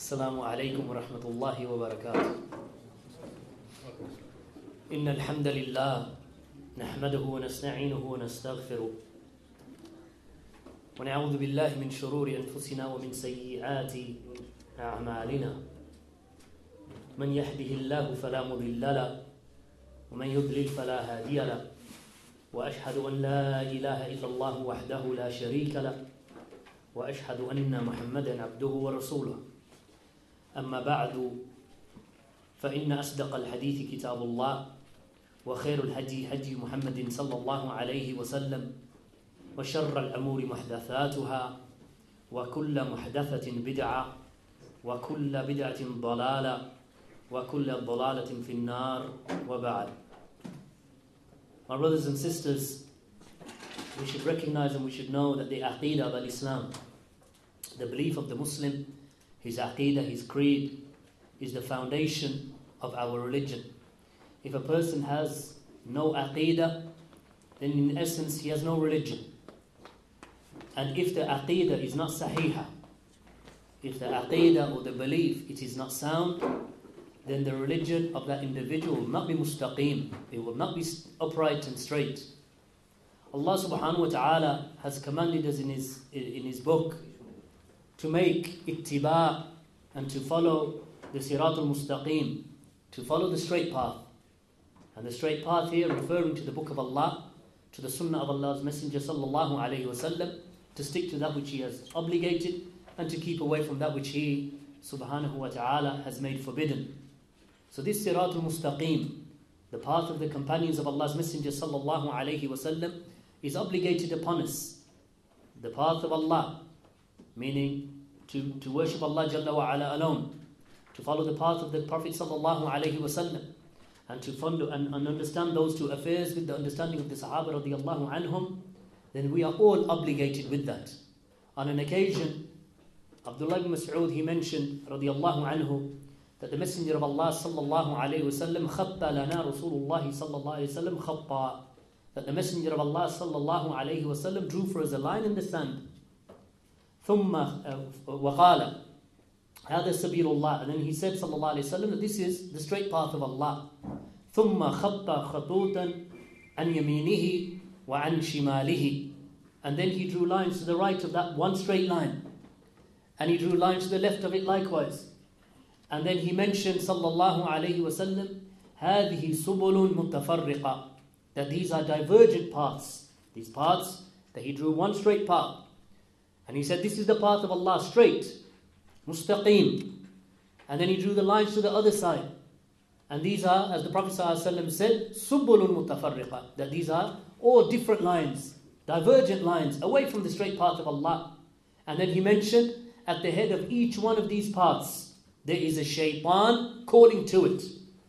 السلام عليكم ورحمة الله وبركاته. إن الحمد لله نحمده ونستعينه ونستغفره ونعوذ بالله من شرور أنفسنا ومن سيئات أعمالنا. من يهده الله فلا مضل له ومن يضلل فلا هادي له، وأشهد أن لا إله إلا الله وحده لا شريك له، وأشهد أن محمدا عبده ورسوله. أما بعد، فإن أصدق الحديث كتاب الله، وخير الهدي هدي محمد صلى الله عليه وسلم، وشر الأمور محدثاتها، وكل محدثة بدعة، وكل بدعة ضلالة، وكل ضلالة في النار. وبعد. My brothers and sisters, we should recognize and we should know that the Aqeedah of Islam, the belief of the Muslim, his Aqeedah, his creed, is the foundation of our religion. If a person has no Aqeedah, then in essence he has no religion. And if the Aqeedah is not Sahihah, if the Aqeedah or the belief it is not sound, then the religion of that individual will not be mustaqim, it will not be upright and straight. Allah subhanahu wa ta'ala has commanded us in his book to make ittiba' and to follow the siratul mustaqim, to follow the straight path. And the straight path here referring to the book of Allah, to the sunnah of Allah's Messenger sallallahu alayhi wasallam, to stick to that which he has obligated and to keep away from that which he subhanahu wa ta'ala has made forbidden. So this siratul mustaqim, the path of the companions of Allah's Messenger sallallahu alayhi wasallam, is obligated upon us. The path of Allah, meaning to worship Allah Jalla wa Ala alone, to follow the path of the Prophet sallallahu alaihi wasallam, and to follow and understand those two affairs with the understanding of the Sahaba radiyallahu anhum, then we are all obligated with that. On an occasion, Abdullah ibn Mas'ud, he mentioned radiyallahu anhu that the Messenger of Allah sallallahu alaihi wasallam khatta lana Rasulullah sallallahu alaihi wasallam khatta, that the Messenger of Allah sallallahu alaihi wasallam drew for us a line in the sand. ثم وقال هذا سبيل الله, and then he said sallallahu alaihi wasallam that this is the straight path of Allah. ثم خط خطوطا عن يمينه وعن شماله, and then he drew lines to the right of that one straight line, and he drew lines to the left of it likewise. And then he mentioned sallallahu alaihi wasallam هذه سبل متفرقة, that these are divergent paths, these paths that he drew one straight path. And he said, this is the path of Allah, straight, mustaqim. And then he drew the lines to the other side. And these are, as the Prophet ﷺ said, subulun mutafarriqa, that these are all different lines, divergent lines, away from the straight path of Allah. And then he mentioned, at the head of each one of these paths, there is a shaitan calling to it.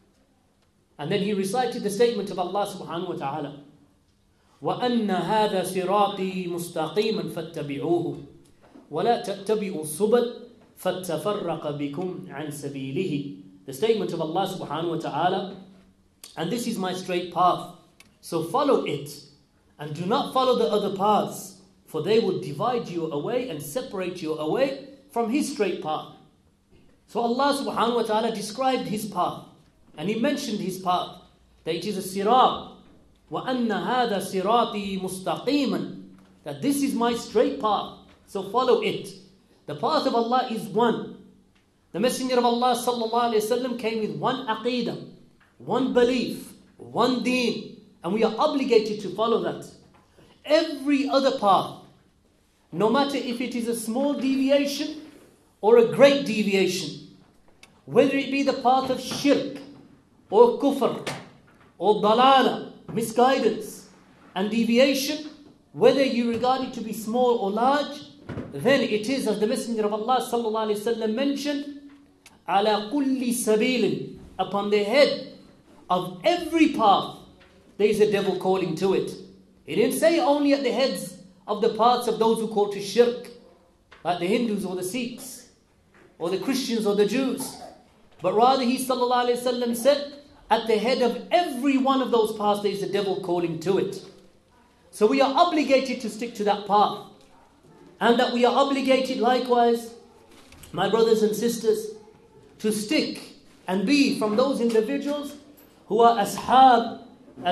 And then he recited the statement of Allah subhanahu wa ta'ala, وَأَنَّ هَذَا صِرَاطِي مُسْتَقِيمًا فَاتَّبِعُوهُ وَلَا تَتَّبِعُوا السُّبُلَ فَاتَّفَرَّقَ بِكُمْ عَنْ سَبِيلِهِ. The statement of Allah subhanahu wa ta'ala, and this is my straight path, so follow it, and do not follow the other paths, for they will divide you away and separate you away from His straight path. So Allah subhanahu wa ta'ala described His path, and He mentioned His path, that it is a sirat. وَأَنَّ هَذَا صِرَاطِي مُسْتَقِيمًا, that this is my straight path, so follow it. The path of Allah is one. The Messenger of Allah sallallahu alayhi wasallam came with one aqeedah, one belief, one deen, and we are obligated to follow that. Every other path, no matter if it is a small deviation or a great deviation, whether it be the path of shirk or kufr or dalala, misguidance and deviation, whether you regard it to be small or large, then it is, as the Messenger of Allah sallallahu alaihi wasallam mentioned, ala kulli sabilin, upon the head of every path there is a devil calling to it. He didn't say only at the heads of the paths of those who call to shirk, like the Hindus or the Sikhs or the Christians or the Jews, but rather he sallallahu alaihi wasallam said, at the head of every one of those paths there is a devil calling to it. So we are obligated to stick to that path. And that we are obligated likewise my brothers and sisters, to stick and be from those individuals who are ashab,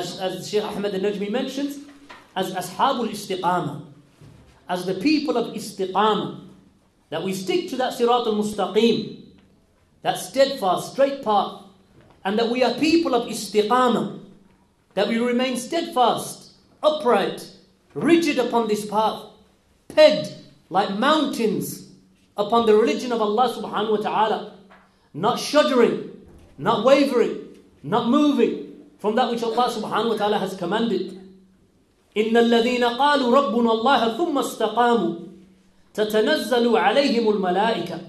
as Shaykh Ahmad al-Najmi mentions, as ashabul istiqamah, as the people of istiqamah, that we stick to that sirat al-mustaqim, that steadfast, straight path, and that we are people of istiqamah, that we remain steadfast, upright, rigid upon this path, pegged like mountains upon the religion of Allah subhanahu wa ta'ala, not shuddering, not wavering, not moving from that which Allah subhanahu wa ta'ala has commanded. إِنَّ الَّذِينَ قَالُوا رَبُّنَا اللَّهَ ثُمَّ اسْتَقَامُوا تَتَنَزَّلُ عَلَيْهِمُ الْمَلَائِكَةُ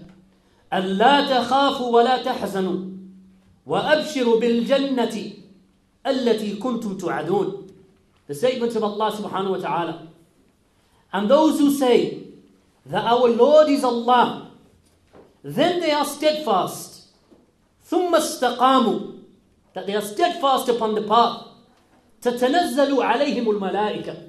أَلَّا تَخَافُوا وَلَا تَحْزَنُوا وَأَبْشِرُوا بِالْجَنَّةِ الَّتِي كُنْتُمْ تُوعَدُونَ. The statement of Allah subhanahu wa ta'ala. And those who say that our Lord is Allah, then they are steadfast. ثُمَّ اسْتَقَامُوا, that they are steadfast upon the path. تَتَنَزَّلُ عَلَيْهِمُ الْمَلَائِكَةُ,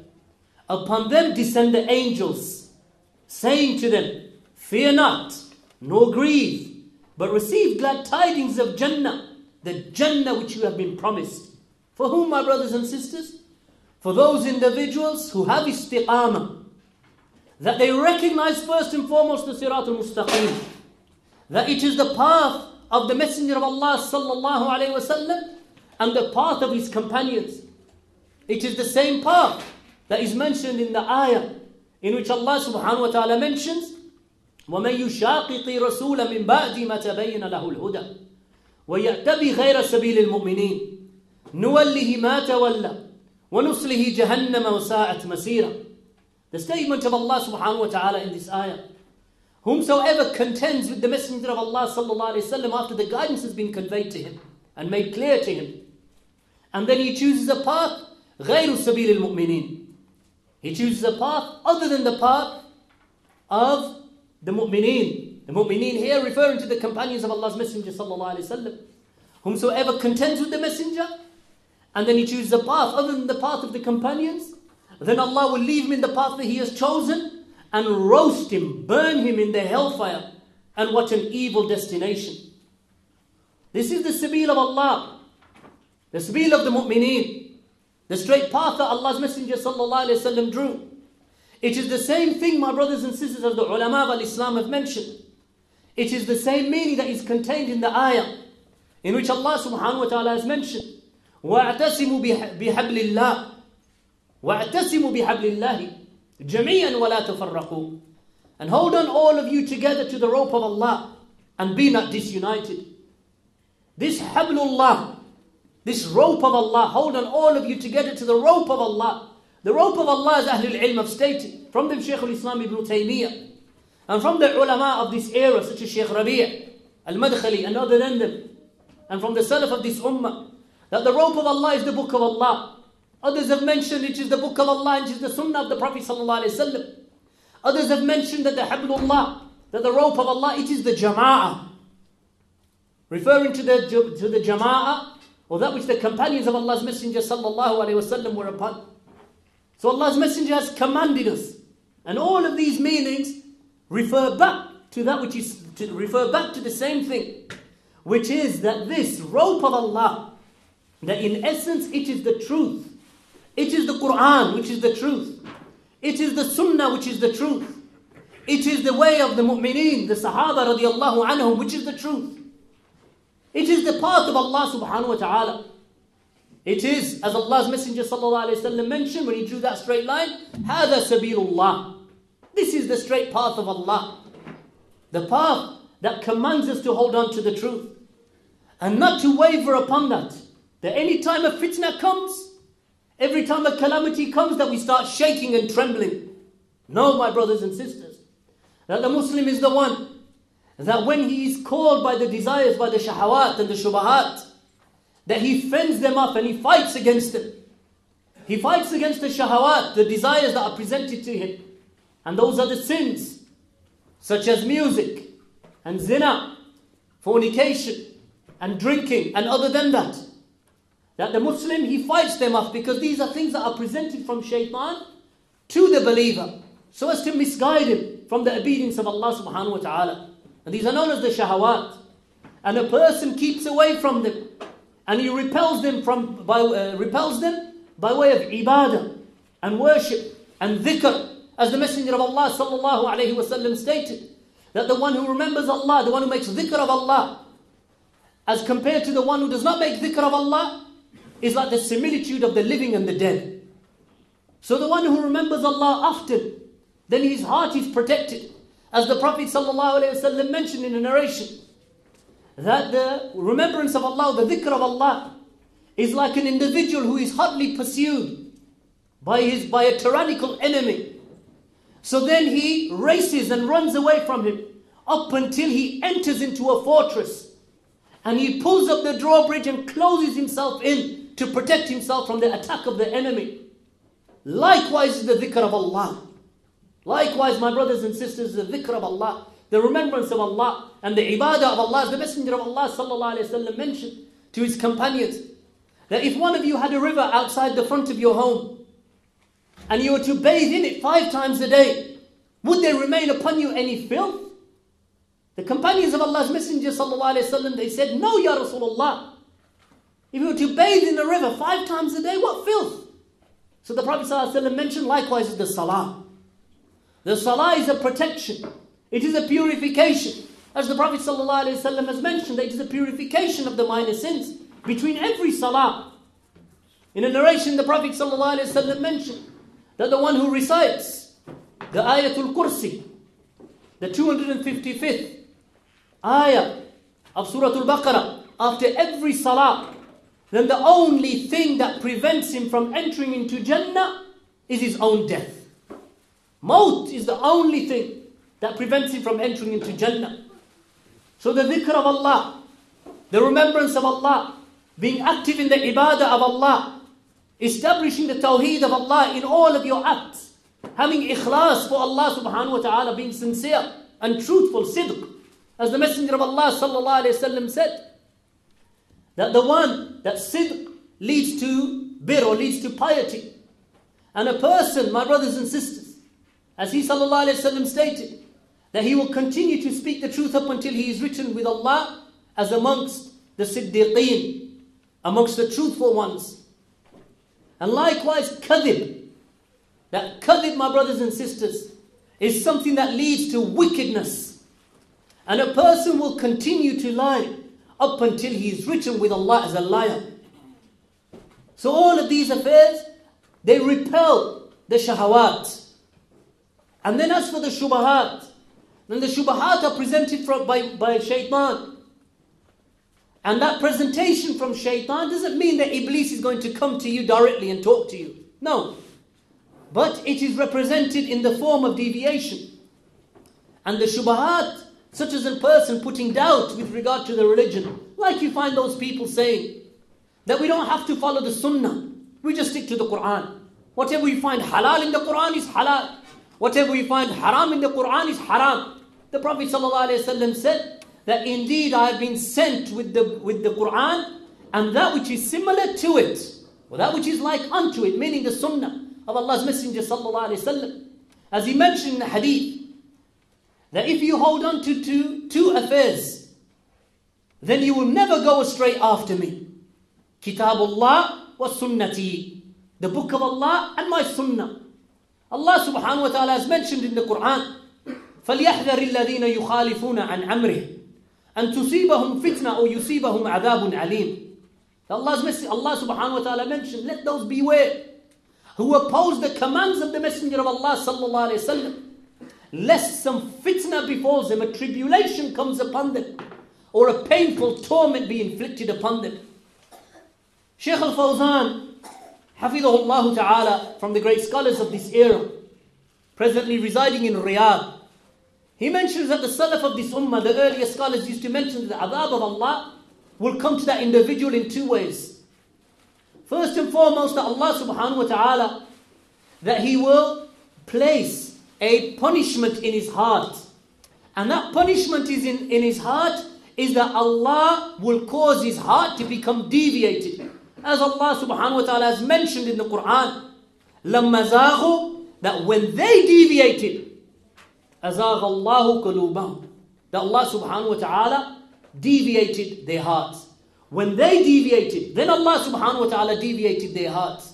upon them descend the angels, saying to them, fear not, nor grieve, but receive glad tidings of Jannah, the Jannah which you have been promised. For whom, my brothers and sisters? For those individuals who have istiqamah, that they recognize first and foremost the Sirat al-Mustaqim, that it is the path of the Messenger of Allah sallallahu alayhi wa sallam and the path of his companions. It is the same path that is mentioned in the ayah in which Allah subhanahu wa ta'ala mentions, وَمَن يُشَاقِقِ رَسُولَ مِن بَعْدِ مَا تَبَيَّنَ لَهُ الْهُدَى وَيَأْتَبِ غَيْرَ سَبِيلِ الْمُؤْمِنِينَ نُوَلِّهِ مَا تَوَلَّى وَنُصْلِهِ جَهَنَّمَ وَسَاءَتْ مَصِيرًا. The statement of Allah subhanahu wa ta'ala in this ayah, whomsoever contends with the Messenger of Allah sallallahu alayhi wa sallam after the guidance has been conveyed to him and made clear to him, and then he chooses a path غَيْرُ سَبِيلِ الْمُؤْمِنِينَ, he chooses a path other than the path of the mu'mineen. The mu'mineen here referring to the companions of Allah's Messenger sallallahu alayhi wa sallam. Whomsoever contends with the Messenger, and then he chooses a path other than the path of the companions, then Allah will leave him in the path that he has chosen and roast him, burn him in the hellfire. And what an evil destination. This is the sabil of Allah, the sabil of the mu'mineen, the straight path that Allah's Messenger sallallahu alayhi wa sallam drew. It is the same thing, my brothers and sisters, as the ulama of al-Islam have mentioned. It is the same meaning that is contained in the ayah in which Allah subhanahu wa ta'ala has mentioned, وَاعْتَسِمُوا بِحَبْلِ اللَّهِ وَاعْتَسِمُوا بِحَبْلِ اللَّهِ جَمِيعًا وَلَا تَفَرَّقُوا, and hold on all of you together to the rope of Allah and be not disunited. This hablullah, this rope of Allah, hold on all of you together to the rope of Allah. The rope of Allah, as Ahlul Ilm have stated, from them Shaykh al-Islam ibn Taymiyyah, and from the ulama of this era, such as Shaykh Rabi' al-Madkhali and other than them, and from the Salaf of this ummah, that the rope of Allah is the book of Allah. Others have mentioned it is the book of Allah and it is the sunnah of the Prophet sallallahu alaihi wasallam. Others have mentioned that the hablullah, that the rope of Allah, it is the jama'ah, referring to the jama'ah, or that which the companions of Allah's Messenger sallallahu alaihi wasallam were upon. So Allah's Messenger has commanded us, and all of these meanings refer back to that which is refer back to the same thing, which is that this rope of Allah, that in essence it is the truth. It is the Quran which is the truth. It is the Sunnah which is the truth. It is the way of the mu'mineen, the Sahaba radiallahu anhum, which is the truth. It is the path of Allah subhanahu wa ta'ala. It is, as Allah's Messenger sallallahu alayhi wa sallam mentioned when he drew that straight line, هَذَا سَبِيلُ اللَّهِ, this is the straight path of Allah. The path that commands us to hold on to the truth and not to waver upon that. That any time a fitna comes, every time a calamity comes, that we start shaking and trembling. No, my brothers and sisters, that the Muslim is the one that when he is called by the desires, by the shahawat and the shubahat, that he fends them up and he fights against them. He fights against the shahawat, the desires that are presented to him. And those are the sins, such as music and zina, fornication and drinking and other than that. That the Muslim, he fights them off because these are things that are presented from shaitan to the believer so as to misguide him from the obedience of Allah subhanahu wa ta'ala. And these are known as the shahawat. And a person keeps away from them. And he repels them by way of ibadah and worship and dhikr. As the Messenger of Allah sallallahu alayhi wa sallam stated, that the one who remembers Allah, the one who makes dhikr of Allah, as compared to the one who does not make dhikr of Allah, is like the similitude of the living and the dead. So the one who remembers Allah often, then his heart is protected. As the Prophet ﷺ mentioned in a narration, that the remembrance of Allah, the dhikr of Allah, is like an individual who is hotly pursued by a tyrannical enemy. So then he races and runs away from him up until he enters into a fortress. And he pulls up the drawbridge and closes himself in to protect himself from the attack of the enemy. Likewise is the dhikr of Allah. Likewise, my brothers and sisters, the dhikr of Allah, the remembrance of Allah and the ibadah of Allah. As the Messenger of Allah sallallahu alayhi wa sallam mentioned to his companions, that if one of you had a river outside the front of your home and you were to bathe in it 5 times a day, would there remain upon you any filth? The companions of Allah's Messenger sallallahu alayhi wa sallam, they said, no, Ya Rasulullah. If you were to bathe in the river 5 times a day, what filth? So the Prophet sallallahu alayhi wa sallam mentioned, likewise is the salah. The salah is a protection. It is a purification. As the Prophet ﷺ has mentioned, that it is a purification of the minor sins between every salah. In a narration, the Prophet ﷺ mentioned that the one who recites the Ayatul Kursi, the 255th ayah of Surah Al-Baqarah, after every salah, then the only thing that prevents him from entering into Jannah is his own death. Maut is the only thing that prevents him from entering into Jannah. So the dhikr of Allah, the remembrance of Allah, being active in the ibadah of Allah, establishing the tawheed of Allah in all of your acts, having ikhlas for Allah subhanahu wa ta'ala, being sincere and truthful, sidq. As the Messenger of Allah sallallahu alayhi wa sallam said, that the one that sidq leads to bir, or leads to piety. And a person, my brothers and sisters, as he sallallahu alayhi wa sallam stated, that he will continue to speak the truth up until he is written with Allah as amongst the siddiqeen, amongst the truthful ones. And likewise, kadhib. That kadhib, my brothers and sisters, is something that leads to wickedness. And a person will continue to lie up until he is written with Allah as a liar. So all of these affairs, they repel the shahawat. And then as for the shubahat, then the shubahat are presented by shaitan. And that presentation from shaitan doesn't mean that Iblis is going to come to you directly and talk to you. No. But it is represented in the form of deviation. And the shubahat, such as a person putting doubt with regard to the religion, like you find those people saying that we don't have to follow the sunnah, we just stick to the Quran. Whatever we find halal in the Quran is halal. Whatever we find haram in the Quran is haram. The Prophet ﷺ said that indeed I have been sent with the Quran and that which is similar to it, or that which is like unto it, meaning the sunnah of Allah's Messenger ﷺ. As he mentioned in the hadith, that if you hold on to two affairs, then you will never go astray after me. Kitabullah wa sunnati, the book of Allah and my sunnah. Allah subhanahu wa ta'ala has mentioned in the Quran, فَلْيَحْذَرِ الَّذِينَ يُخَالِفُونَ عَنْ عَمْرِهِ أَنْ تُصِيبَهُمْ فِتْنَةٌ أَوْ يُصِيبَهُمْ عَذَابٌ عَلِيمٌ. Allah subhanahu wa ta'ala mentioned, let those beware who oppose the commands of the Messenger of Allah sallallahu alayhi wa sallam, lest some fitna befalls them, a tribulation comes upon them, or a painful torment be inflicted upon them. Shaykh al-Fawzan, Hafidhahullah ta'ala, from the great scholars of this era, presently residing in Riyadh, he mentions that the Salaf of this ummah, the earlier scholars, used to mention that the adhab of Allah will come to that individual in 2 ways. First and foremost, that Allah subhanahu wa ta'ala, that He will place a punishment in his heart. And that punishment is in his heart is that Allah will cause his heart to become deviated. As Allah subhanahu wa ta'ala has mentioned in the Quran, لَمَّا زَاغُوا, that when they deviated, أَزَاغَ اللَّهُ قُلُوبَهُمْ, that Allah subhanahu wa ta'ala deviated their hearts. When they deviated, then Allah subhanahu wa ta'ala deviated their hearts.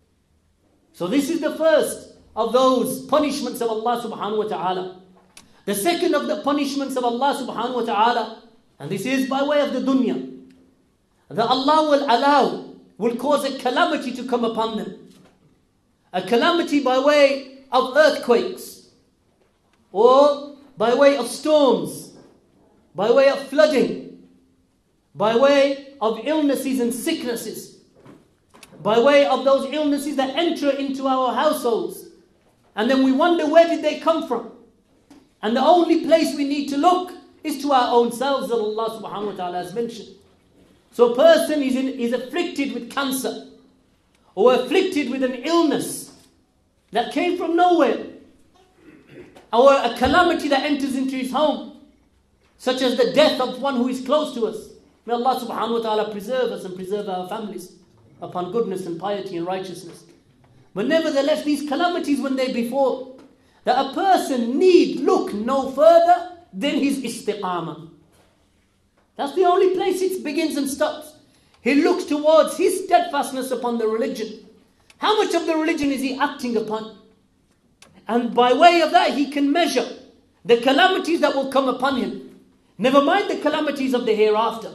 So this is the first of those punishments of Allah subhanahu wa ta'ala. The second of the punishments of Allah subhanahu wa ta'ala, and this is by way of the dunya, that Allah will cause a calamity to come upon them. A calamity by way of earthquakes, or by way of storms, by way of flooding, by way of illnesses and sicknesses, by way of those illnesses that enter into our households. And then we wonder, where did they come from? And the only place we need to look is to our own selves, that Allah subhanahu wa ta'ala has mentioned. So a person is afflicted with cancer, or afflicted with an illness that came from nowhere, or a calamity that enters into his home, such as the death of one who is close to us. May Allah subhanahu wa ta'ala preserve us and preserve our families upon goodness and piety and righteousness. But nevertheless, these calamities, when they befall, that a person need look no further than his istiqamah. That's the only place it begins and stops. He looks towards his steadfastness upon the religion. How much of the religion is he acting upon? And by way of that, he can measure the calamities that will come upon him. Never mind the calamities of the hereafter.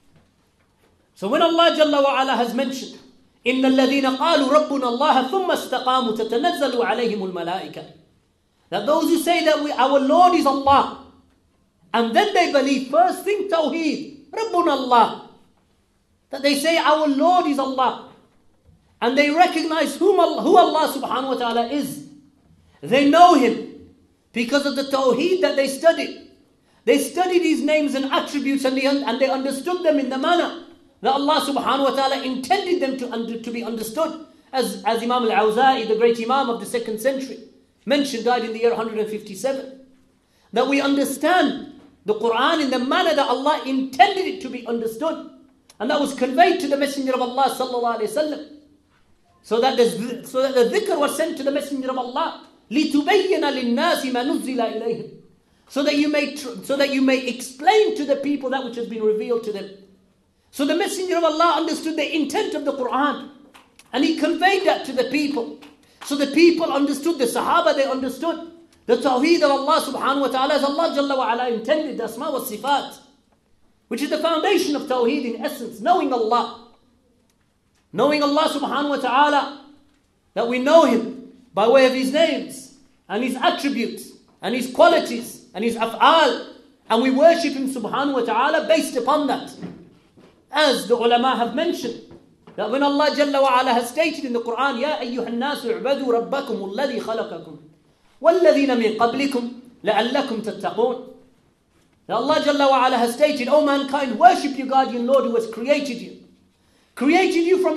So when Allah Jalla wa Ala has mentioned, إِنَّ الَّذِينَ قَالُوا رَبُّنَا اللَّهَ ثُمَّ اسْتَقَامُوا تَتَنَزَّلُ عَلَيْهِمُ الْمَلَائِكَةِ, that those who say that our Lord is Allah, and then they believe, first thing, Tawheed, Rabbuna Allah, that they say our Lord is Allah, and they recognize who Allah subhanahu wa ta'ala is. They know Him because of the Tawheed that they studied. They studied His names and attributes, and they understood them in the manner that Allah subhanahu wa ta'ala intended them to be understood. As Imam al-Awza'i, the great Imam of the 2nd century, mentioned, died in the year 157, that we understand the Quran in the manner that Allah intended it to be understood, and that was conveyed to the Messenger of Allah sallallahu alaihi wasallam, so that the dhikr was sent to the Messenger of Allah, لِتُبَيِّنَ لِلنَّاسِ مَا نُزِّلَ إِلَيْهِمْ, so that you may explain to the people that which has been revealed to them. So the Messenger of Allah understood the intent of the Quran, and he conveyed that to the people. So the people understood, the Sahaba, they understood the Tawheed of Allah subhanahu wa ta'ala as Allah Jalla wa Ala intended, the Asma wa Sifat, which is the foundation of Tawheed in essence, knowing Allah. Knowing Allah subhanahu wa ta'ala, that we know Him by way of His names, and His attributes, and His qualities, and His af'al, and we worship Him subhanahu wa ta'ala based upon that. As the ulama have mentioned, that when Allah Jalla wa Ala has stated in the Quran, يَا أَيُّهَا النَّاسُ اعْبَدُوا رَبَّكُمُ الَّذِي خَلَقَكُمْ وَالَّذِينَ مِنْ قَبْلِكُمْ لَعَلَّكُمْ تَتَّقُونَ, that Allah Jalla wa Ala has stated, O mankind, worship your guardian Lord who has created you. Created you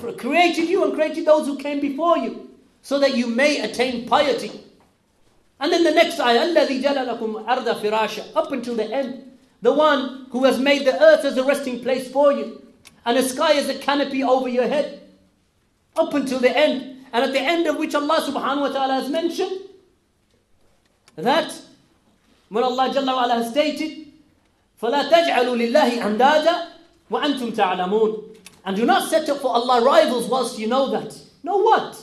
and created those who came before you, so that you may attain piety. And then the next ayah, الَّذِي جَلَ لَكُمْ أَرْضَ فِرَاشًا, up until the end. The one who has made the earth as a resting place for you, and the sky as a canopy over your head, up until the end. And at the end of which Allah subhanahu wa ta'ala has mentioned that when Allah Jalla wa Ala has stated, فَلَا تَجْعَلُوا لِلَّهِ أَنْدَادًا وَأَنْتُمْ تَعْلَمُونَ, and do not set up for Allah rivals whilst you know that. Know what?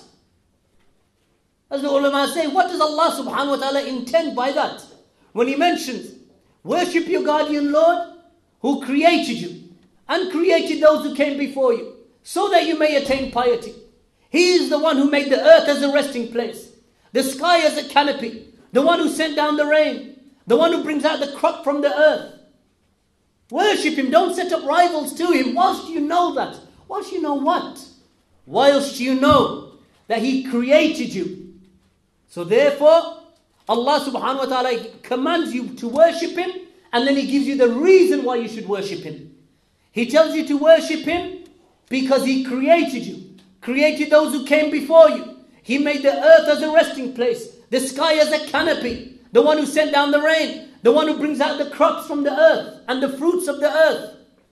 As the ulama say, what does Allah subhanahu wa ta'ala intend by that? When He mentions, worship your guardian Lord who created you and created those who came before you, so that you may attain piety. He is the one who made the earth as a resting place, the sky as a canopy, the one who sent down the rain, the one who brings out the crop from the earth. Worship Him, don't set up rivals to Him whilst you know that. Whilst you know what? Whilst you know that He created you. So therefore, Allah subhanahu wa ta'ala commands you to worship Him, and then He gives you the reason why you should worship Him. He tells you to worship Him because He created you, created those who came before you. He made the earth as a resting place, the sky as a canopy, the one who sent down the rain, the one who brings out the crops from the earth and the fruits of the earth.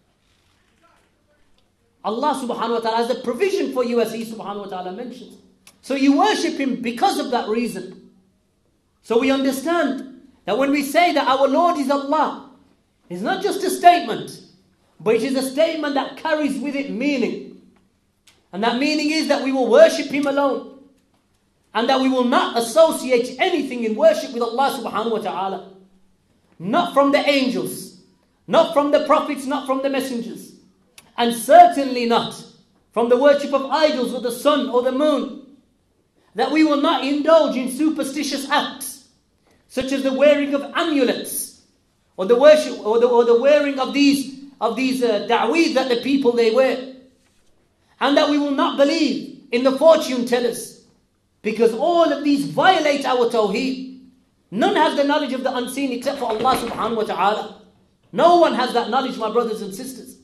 Allah subhanahu wa ta'ala has a provision for you, as He subhanahu wa ta'ala mentions. So you worship Him because of that reason. So we understand that when we say that our Lord is Allah, it's not just a statement, but it is a statement that carries with it meaning. And that meaning is that we will worship Him alone, and that we will not associate anything in worship with Allah subhanahu wa ta'ala. Not from the angels, not from the prophets, not from the messengers, and certainly not from the worship of idols or the sun or the moon. That we will not indulge in superstitious acts, such as the wearing of amulets, or the worship, or the wearing of these da'weed that the people they wear. And that we will not believe in the fortune tellers, because all of these violate our tawheed. None has the knowledge of the unseen except for Allah subhanahu wa ta'ala. No one has that knowledge, my brothers and sisters.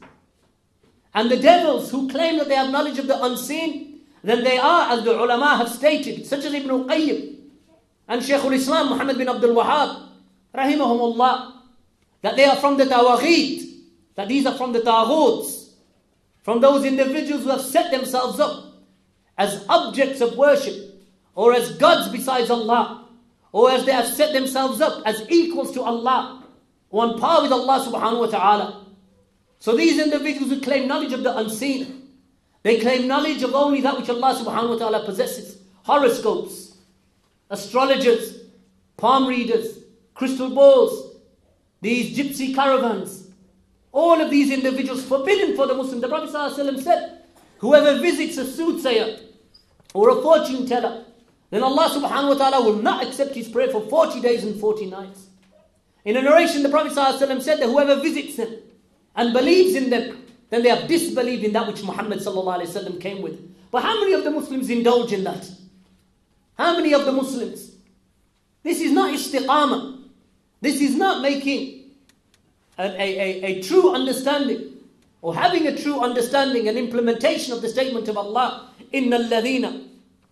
And the devils who claim that they have knowledge of the unseen, then they are, as the ulama have stated, such as Ibn al-Qayyim and Shaykh al-Islam Muhammad bin Abdul Wahhab, rahimahumullah, that they are from the Tawagheed, that these are from the Taghuts, from those individuals who have set themselves up as objects of worship, or as gods besides Allah, or as they have set themselves up as equals to Allah, or on par with Allah subhanahu wa ta'ala. So these individuals who claim knowledge of the unseen, they claim knowledge of only that which Allah subhanahu wa ta'ala possesses. Horoscopes, astrologers, palm readers, crystal balls, these gypsy caravans, all of these individuals forbidden for the Muslim. The Prophet ﷺ said, whoever visits a soothsayer or a fortune teller, then Allah subhanahu wa ta'ala will not accept his prayer for 40 days and 40 nights. In a narration, the Prophet ﷺ said that whoever visits them and believes in them, then they have disbelieved in that which Muhammad sallallahu alaihi wasallam came with. But how many of the Muslims indulge in that? How many of the Muslims? This is not istiqamah. This is not making a true understanding, or having a true understanding and implementation of the statement of Allah, Inna alladhina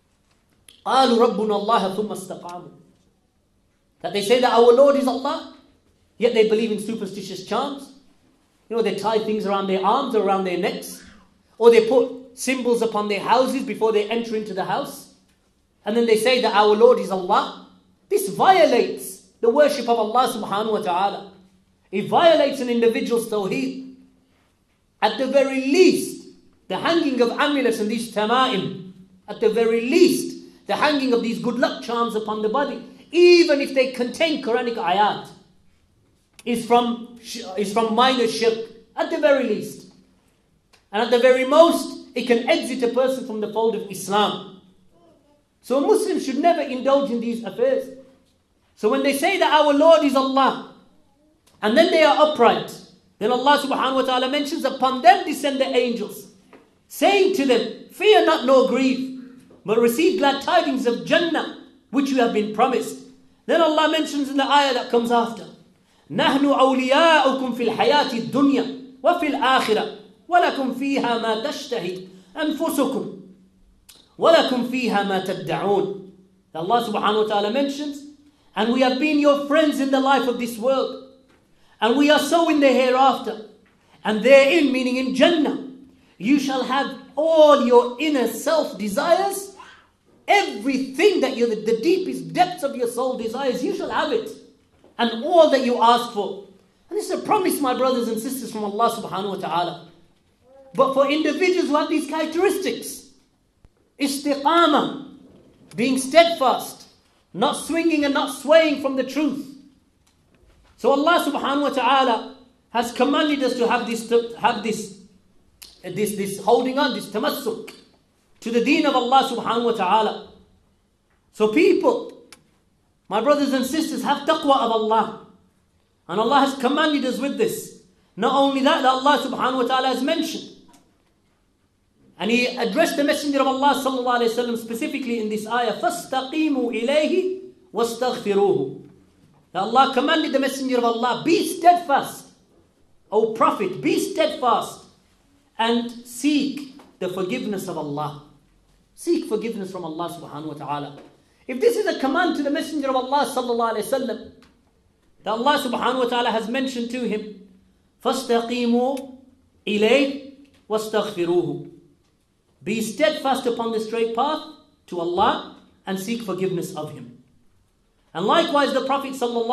qalu rabbuna Allah thumma istaqamu. That they say that our Lord is Allah, yet they believe in superstitious charms. You know, they tie things around their arms or around their necks, or they put symbols upon their houses before they enter into the house, and then they say that our Lord is Allah. This violates the worship of Allah subhanahu wa ta'ala. It violates an individual's tawheed. At the very least, the hanging of amulets and these tama'im, at the very least, the hanging of these good luck charms upon the body, even if they contain Quranic ayat, is from minor shirk, at the very least. And at the very most, it can exit a person from the fold of Islam. So a Muslim should never indulge in these affairs. So when they say that our Lord is Allah, and then they are upright, then Allah subhanahu wa ta'ala mentions, upon them descend the angels, saying to them, fear not nor grieve, but receive glad tidings of Jannah, which you have been promised. Then Allah mentions in the ayah that comes after, نَحْنُ أَوْلِيَاؤُكُمْ فِي الْحَيَاةِ الدُّنْيَا وَفِي الْآخِرَةِ وَلَكُمْ فِيهَا مَا تَشْتَهِي أَنفُسُكُمْ وَلَكُمْ فِيهَا مَا تَدَّعُونَ. Allah subhanahu wa ta'ala mentions, and we have been your friends in the life of this world, and we are so in the hereafter, and therein, meaning in Jannah, you shall have all your inner self desires, everything that the deepest depths of your soul desires, you shall have it, and all that you ask for. And this is a promise, my brothers and sisters, from Allah subhanahu wa ta'ala. But for individuals who have these characteristics, istiqamah, being steadfast, not swinging and not swaying from the truth. So Allah subhanahu wa ta'ala has commanded us to have this holding on, this tamassuk to the deen of Allah subhanahu wa ta'ala. So people, my brothers and sisters, have taqwa of Allah. And Allah has commanded us with this. Not only that Allah subhanahu wa ta'ala has mentioned. And He addressed the Messenger of Allah sallallahu alayhi wa sallam specifically in this ayah, فَاسْتَقِيمُوا إِلَيْهِ وَاسْتَغْفِرُوهُ. That Allah commanded the Messenger of Allah, be steadfast, O Prophet, be steadfast and seek the forgiveness of Allah. Seek forgiveness from Allah subhanahu wa ta'ala. If this is a command to the Messenger of Allah sallallahu alayhi wa sallam, that Allah subhanahu wa ta'ala has mentioned to him, فَاسْتَقِيمُوا إِلَيْهِ وَاسْتَغْفِرُوهُ. Be steadfast upon the straight path to Allah and seek forgiveness of Him. And likewise the Prophet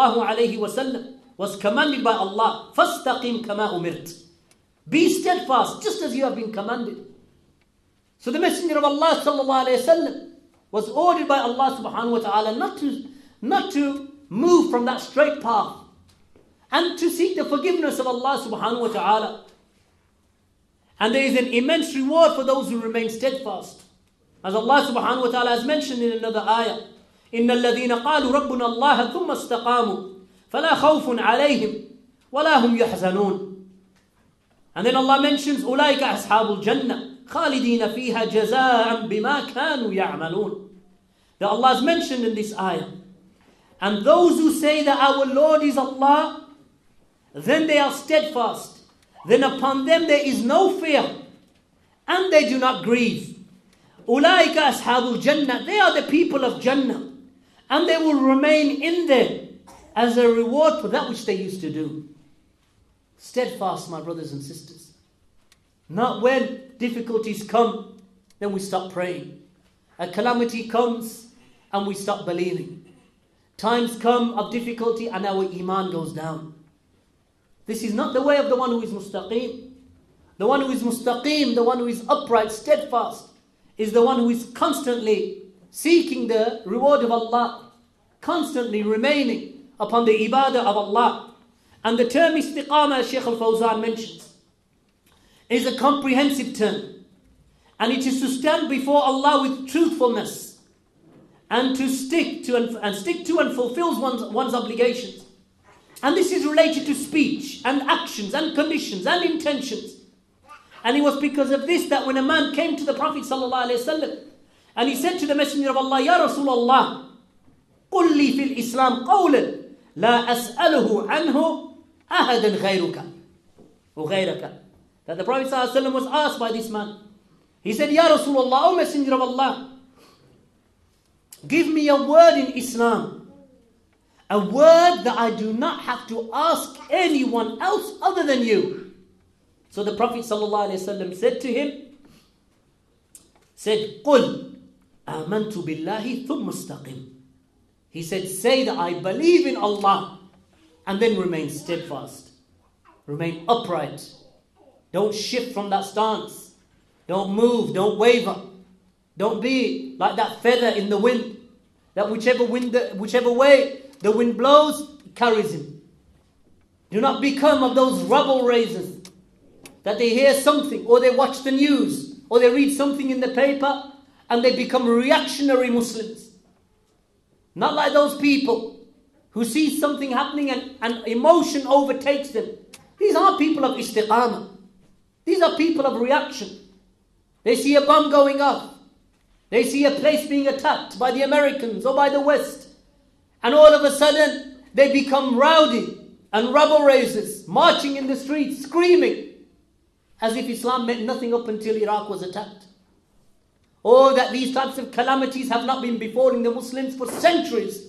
ﷺ was commanded by Allah, فَاسْتَقِمْ كَمَا أُمِرْتَ. Be steadfast just as you have been commanded. So the Messenger of Allah ﷺ was ordered by Allah subhanahu wa ta'ala not to move from that straight path and to seek the forgiveness of Allah subhanahu wa ta'ala. And there is an immense reward for those who remain steadfast. As Allah subhanahu wa ta'ala has mentioned in another ayah, إِنَّ الَّذِينَ قَالُوا رَبُّنَا اللَّهَ ثُمَّ اسْتَقَامُوا فَلَا خَوْفٌ عَلَيْهِمْ وَلَا هُمْ يَحْزَنُونَ. And then Allah mentions أُولَٰئِكَ أَصْحَابُ الْجَنَّةِ خَالِدِينَ فِيهَا جَزَاءً بِمَا كَانُوا يَعْمَلُونَ. That Allah has mentioned in this ayah. And those who say that our Lord is Allah, then they are steadfast. Then upon them there is no fear, and they do not grieve. أُولَٰئِكَ أَصْحَابُ الْجَنَّةِ. They are the people of Jannah, and they will remain in there as a reward for that which they used to do. Steadfast, my brothers and sisters. Not when difficulties come, then we stop praying. A calamity comes, and we stop believing. Times come of difficulty, and our iman goes down. This is not the way of the one who is mustaqim. The one who is mustaqim, the one who is upright, steadfast, is the one who is constantly seeking the reward of Allah, constantly remaining upon the ibadah of Allah. And the term istiqamah, as Shaykh al-Fawzan mentions, is a comprehensive term. And it is to stand before Allah with truthfulness and to stick to and fulfill one's obligations. And this is related to speech and actions and conditions and intentions. And it was because of this that when a man came to the Prophet ﷺ and he said to the Messenger of Allah, Ya Rasulullah, قُلْ لِي فِي الْإِسْلَامِ قَوْلًا لَا أَسْأَلُهُ عَنْهُ أَحَدًا غَيْرُكَ وَغَيْرَكَ. That the Prophet ﷺ was asked by this man. He said, Ya Rasulullah, O Messenger of Allah, give me a word in Islam. A word that I do not have to ask anyone else other than you. So the Prophet ﷺ said to him, قُلْ آمَنْتُ بِاللَّهِ ثُمَّ اسْتَقِمْ. He said, say that I believe in Allah, and then remain steadfast. Remain upright. Don't shift from that stance. Don't move, don't waver. Don't be like that feather in the wind. That whichever way the wind blows, it carries him. Do not become of those rabble raisers that they hear something, or they watch the news, or they read something in the paper, and they become reactionary Muslims. Not like those people who see something happening and emotion overtakes them. These aren't people of istiqamah. These are people of reaction. They see a bomb going off. They see a place being attacked by the Americans or by the West. And all of a sudden, they become rowdy and rabble raisers, marching in the streets, screaming, as if Islam meant nothing up until Iraq was attacked. Or that these types of calamities have not been befalling the Muslims for centuries.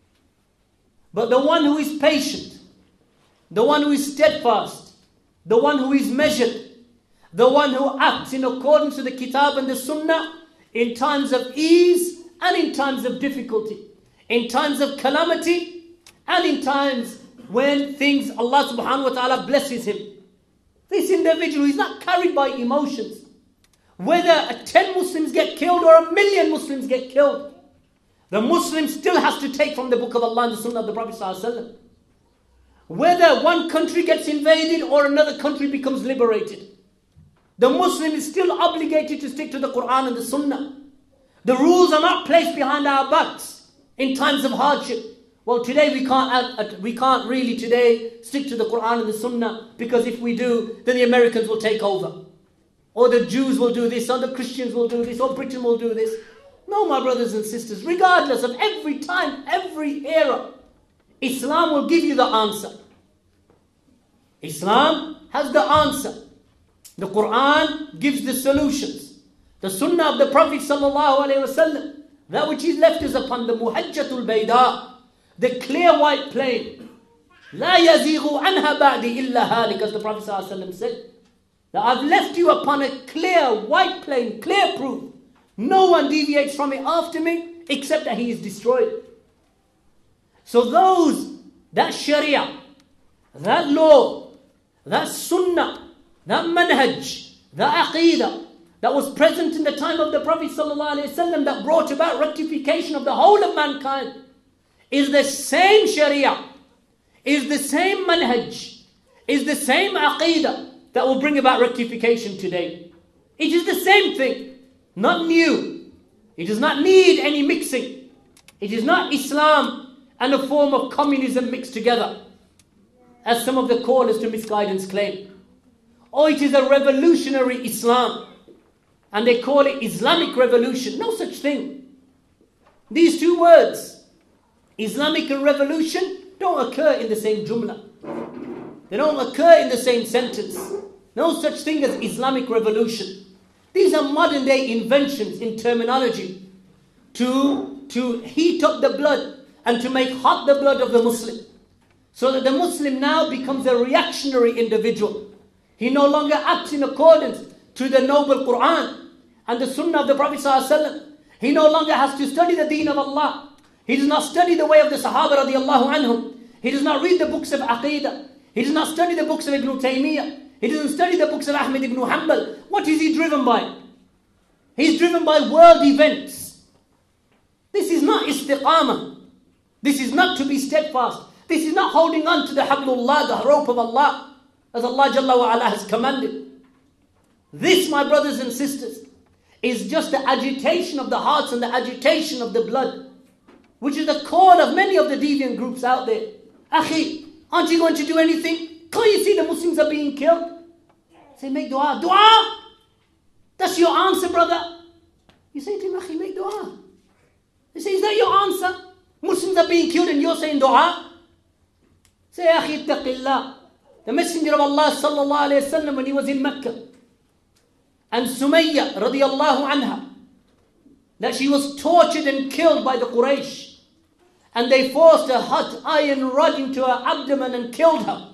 But the one who is patient, the one who is steadfast, the one who is measured, the one who acts in accordance with the Kitab and the Sunnah in times of ease and in times of difficulty, in times of calamity and in times when things Allah subhanahu wa ta'ala blesses him. This individual is not carried by emotions. Whether 10 Muslims get killed or 1 million Muslims get killed, the Muslim still has to take from the book of Allah and the Sunnah of the Prophet ﷺ. Whether one country gets invaded or another country becomes liberated, the Muslim is still obligated to stick to the Quran and the Sunnah. The rules are not placed behind our backs in times of hardship. Well, today we can't really today stick to the Quran and the Sunnah, because if we do, then the Americans will take over. Or the Jews will do this, or the Christians will do this, or Britain will do this. No, my brothers and sisters, regardless of every time, every era, Islam will give you the answer. Islam has the answer. The Quran gives the solutions. The Sunnah of the Prophet ﷺ, that which is left is upon the Muhajjatul Bayda, the clear white plain. La yazighu anha ba'di illa halik, as the Prophet ﷺ said. That I've left you upon a clear white plain, clear proof. No one deviates from it after me except that he is destroyed. So that Sharia, that law, that Sunnah, that manhaj, that Aqeedah that was present in the time of the Prophet ﷺ that brought about rectification of the whole of mankind is the same Sharia, is the same manhaj, is the same Aqeedah that will bring about rectification today. It is the same thing, not new. It does not need any mixing. It is not Islam and a form of communism mixed together, as some of the callers to misguidance claim. Or it is a revolutionary Islam, and they call it Islamic revolution. No such thing. These two words, Islamic and revolution, don't occur in the same jumla. They don't occur in the same sentence. No such thing as Islamic revolution. These are modern day inventions in terminology to heat up the blood and to make hot the blood of the Muslim, so that the Muslim now becomes a reactionary individual. He no longer acts in accordance to the noble Quran and the Sunnah of the Prophet ﷺ. He no longer has to study the deen of Allah. He does not study the way of the Sahaba radiallahu anhum. He does not read the books of Aqeedah. He does not study the books of Ibn Taymiyyah. He doesn't study the books of Ahmad ibn Hanbal. What is he driven by? He's driven by world events. This is not istiqamah. This is not to be steadfast. This is not holding on to the hablullah, the rope of Allah, as Allah Jalla wa Ala has commanded. This, my brothers and sisters, is just the agitation of the hearts and the agitation of the blood, which is the core of many of the deviant groups out there. Akhi, aren't you going to do anything? Can't you see the Muslims are being killed? Say, make dua. Dua! That's your answer, brother. You say to him, Akhi, make dua. He says, is that your answer? Muslims are being killed and you're saying dua? Say, Akhi, ittaqillah. The Messenger of Allah sallallahu alayhi wa sallam, when he was in Mecca, and Sumayya radiallahu anha, that she was tortured and killed by the Quraysh, and they forced a hot iron rod into her abdomen and killed her.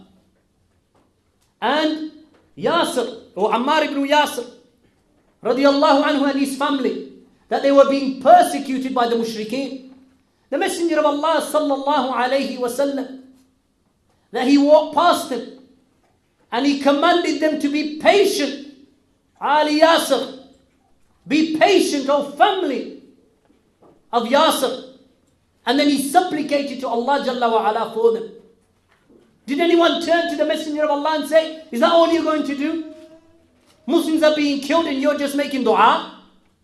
And Yasir, or Ammar ibn Yasir, radiallahu anhu, and his family, that they were being persecuted by the mushrikeen. The Messenger of Allah sallallahu alayhi wa sallam, that he walked past them and he commanded them to be patient. Ali Yasir, be patient, O family of Yasir. And then he supplicated to Allah Jalla wa Ala for them. Did anyone turn to the Messenger of Allah and say, is that all you're going to do? Muslims are being killed and you're just making dua?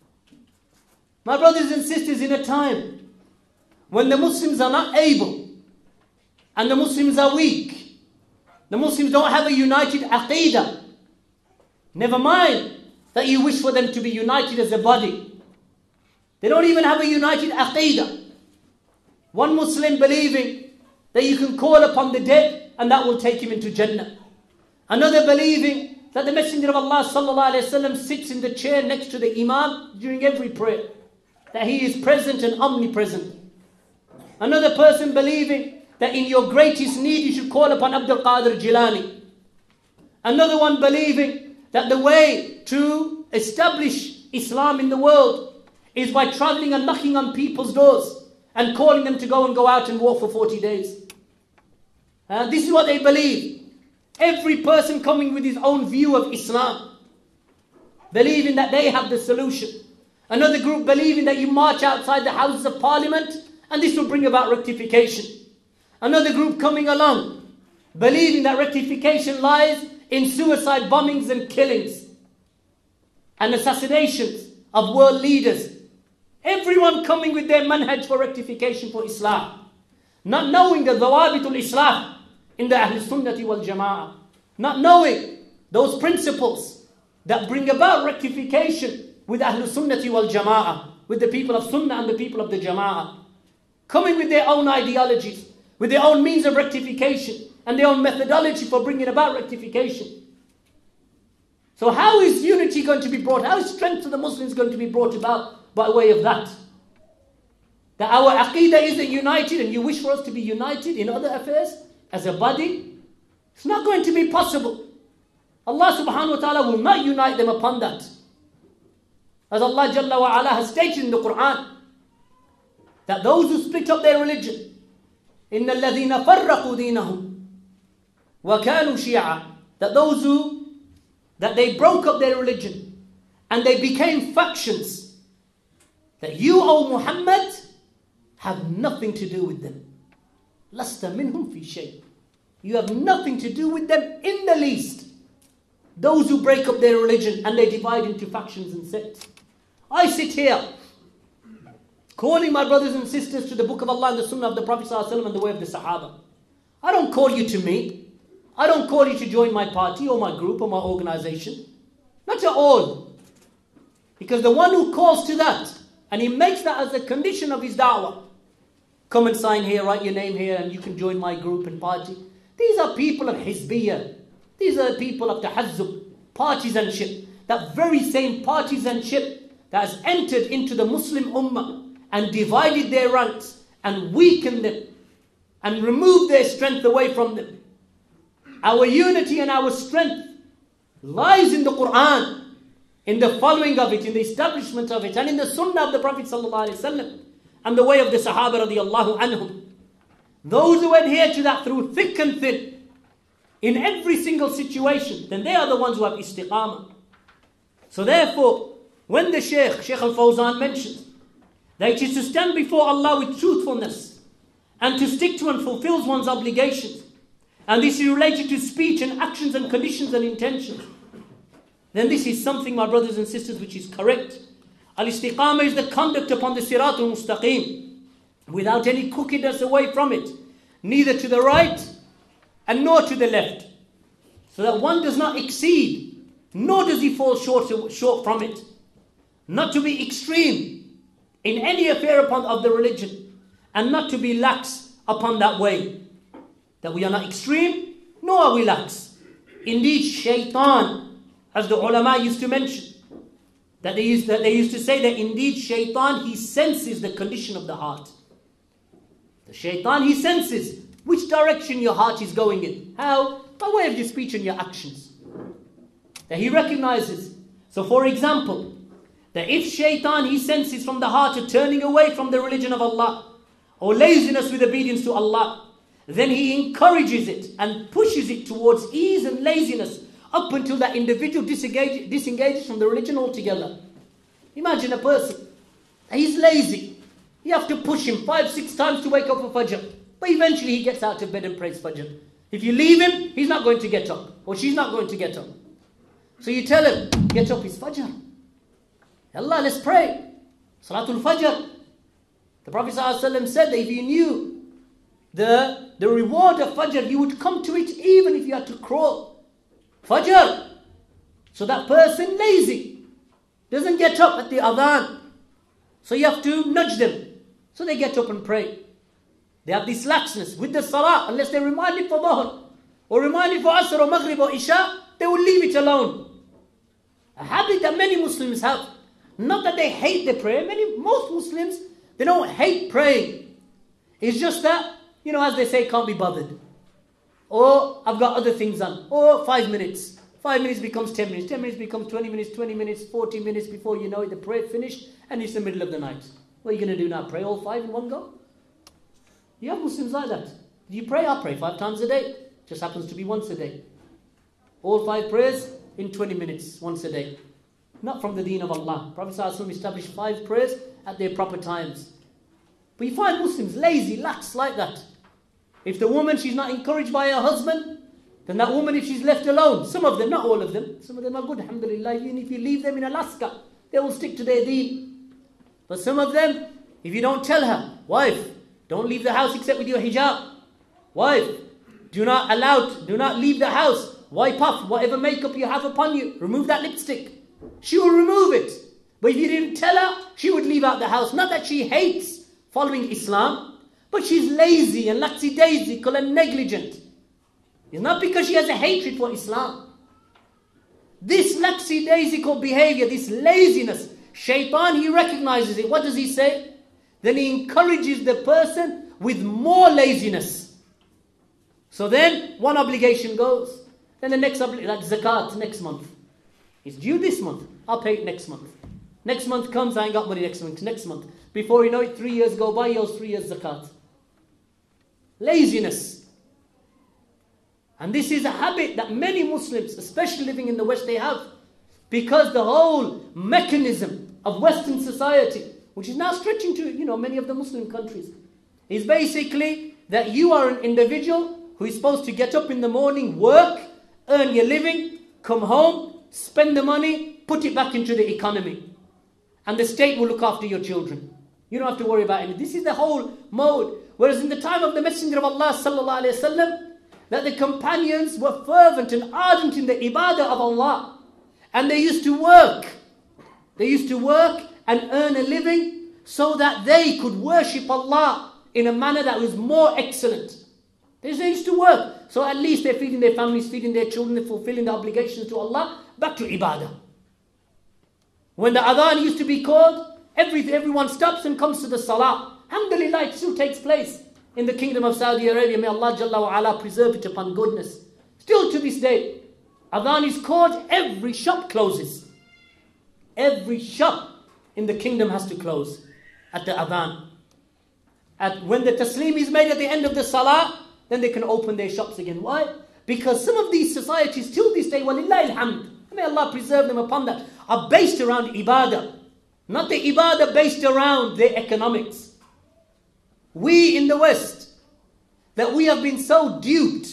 My brothers and sisters, in a time when the Muslims are not able and the Muslims are weak, the Muslims don't have a united aqeedah. Never mind that you wish for them to be united as a body. They don't even have a united aqeedah. One Muslim believing that you can call upon the dead and that will take him into Jannah. Another believing that the Messenger of Allah sallallahu alayhi wa sallam sits in the chair next to the Imam during every prayer, that he is present and omnipresent. Another person believing that in your greatest need you should call upon Abdul Qadir Jilani. Another one believing that the way to establish Islam in the world is by traveling and knocking on people's doors and calling them to go out and walk for 40 days. This is what they believe. Every person coming with his own view of Islam, believing that they have the solution. Another group believing that you march outside the Houses of Parliament and this will bring about rectification. Another group coming along, believing that rectification lies in suicide bombings and killings and assassinations of world leaders. Everyone coming with their manhaj for rectification for Islam, not knowing the dhawabitul Islam in the Ahl Sunnati wal Jama'ah, not knowing those principles that bring about rectification with Ahl Sunnati wal Jama'ah, with the people of Sunnah and the people of the Jama'ah, coming with their own ideologies, with their own means of rectification and their own methodology for bringing about rectification. So how is unity going to be brought? How is strength to the Muslims going to be brought about by way of that? That our aqeedah isn't united and you wish for us to be united in other affairs as a body? It's not going to be possible. Allah subhanahu wa ta'ala will not unite them upon that. As Allah Jalla wa Ala has stated in the Quran, that those who split up their religion إِنَّ الَّذِينَ فَرَّقُوا دِينَهُمْ وَكَانُوا شِيَعًا. That they broke up their religion and they became factions. That you, O Muhammad, have nothing to do with them. لَسْتَ مِنْهُمْ فِي شَيْءٍ. You have nothing to do with them in the least. Those who break up their religion and they divide into factions and sects. I sit here calling my brothers and sisters to the book of Allah and the sunnah of the Prophet ﷺ and the way of the Sahaba. I don't call you to me. I don't call you to join my party or my group or my organization. Not at all. Because the one who calls to that, and he makes that as a condition of his da'wah, come and sign here, write your name here, and you can join my group and party. These are people of hizbiyah. These are people of tahazzub, partisanship. That very same partisanship that has entered into the Muslim ummah and divided their ranks and weakened them and removed their strength away from them. Our unity and our strength lies in the Quran, in the following of it, in the establishment of it, and in the sunnah of the Prophet ﷺ and the way of the Sahaba radiallahu anhum. Those who adhere to that through thick and thin, in every single situation, then they are the ones who have istiqamah. So therefore, when the Shaykh al-Fawzan mentions that it is to stand before Allah with truthfulness and to stick to and fulfill one's obligations, and this is related to speech and actions and conditions and intentions, then this is something, my brothers and sisters, which is correct. Al-istiqamah is the conduct upon the sirat al-mustaqim, without any crookedness away from it, neither to the right and nor to the left, so that one does not exceed, nor does he fall short from it. Not to be extreme in any affair of the religion, and not to be lax upon that way. That we are not extreme, nor are we lax. Indeed, shaitan, as the ulama used to mention, that they used to say that indeed shaitan, he senses the condition of the heart. The shaitan, he senses which direction your heart is going in. How? By way of your speech and your actions. That he recognizes. So for example, that if shaitan, he senses from the heart a turning away from the religion of Allah, or laziness with obedience to Allah, then he encourages it and pushes it towards ease and laziness up until that individual disengages from the religion altogether. Imagine a person, he's lazy. You have to push him 5-6 times to wake up for Fajr. But eventually he gets out of bed and prays Fajr. If you leave him, he's not going to get up. Or she's not going to get up. So you tell him, get up, it's Fajr. Allah, let's pray. Salatul Fajr. The Prophet ﷺ said that if you knew the reward of Fajr, you would come to it even if you had to crawl. Fajr. So that person lazy, doesn't get up at the adhan. So you have to nudge them. So they get up and pray. They have this laxness with the salah, unless they're reminded for Dhuhr, or reminded for Asr or Maghrib or Isha, they will leave it alone. A habit that many Muslims have. Not that they hate the prayer. Most Muslims, they don't hate praying. It's just that, as they say, can't be bothered. Or I've got other things on. Or 5 minutes. 5 minutes becomes 10 minutes. 10 minutes becomes 20 minutes, 20 minutes, 40 minutes before you know it, the prayer finished and it's the middle of the night. What are you going to do now? Pray all 5 in one go? You have Muslims like that. Do you pray? I pray 5 times a day. Just happens to be once a day. All 5 prayers in 20 minutes, once a day. Not from the deen of Allah. Prophet ﷺ established 5 prayers at their proper times. But you find Muslims lazy, lax like that. If the woman, she's not encouraged by her husband, then that woman, if she's left alone, some of them, not all of them, some of them are good, alhamdulillah, even if you leave them in Alaska, they will stick to their deen. But some of them, if you don't tell her, wife, don't leave the house except with your hijab. Wife, do not leave the house. Wipe off whatever makeup you have upon you. Remove that lipstick. She will remove it. But if you didn't tell her, she would leave out the house. Not that she hates following Islam, but she's lazy and lackadaisical and negligent. It's not because she has a hatred for Islam. This lackadaisical behavior, this laziness, shaitan, he recognizes it. What does he say? Then he encourages the person with more laziness. So then one obligation goes. Then the next obligation, like zakat next month. It's due this month. I'll pay it next month. Next month comes, I ain't got money next month. Before you know it, 3 years go by, he owes 3 years zakat. Laziness. And this is a habit that many Muslims, especially living in the West, they have. Because the whole mechanism of Western society, which is now stretching to, many of the Muslim countries, is basically that you are an individual who is supposed to get up in the morning, work, earn your living, come home, spend the money, put it back into the economy. And the state will look after your children. You don't have to worry about anything. This is the whole mode. Whereas in the time of the Messenger of Allah sallallahu alaihi wasallam, that the companions were fervent and ardent in the ibadah of Allah. And they used to work. They used to work and earn a living so that they could worship Allah in a manner that was more excellent. They used to work. So at least they're feeding their families, feeding their children, they're fulfilling their obligations to Allah. Back to ibadah. When the adhan used to be called, everyone stops and comes to the salah. Alhamdulillah, it still takes place in the kingdom of Saudi Arabia. May Allah Jalla wa Ala preserve it upon goodness. Still to this day, adhan is called, every shop closes. Every shop in the kingdom has to close at the adhan. When the taslim is made at the end of the salah, then they can open their shops again. Why? Because some of these societies till this day, walillahi alhamd, may Allah preserve them upon that, are based around ibadah. Not the ibadah based around their economics. We in the West, that we have been so duped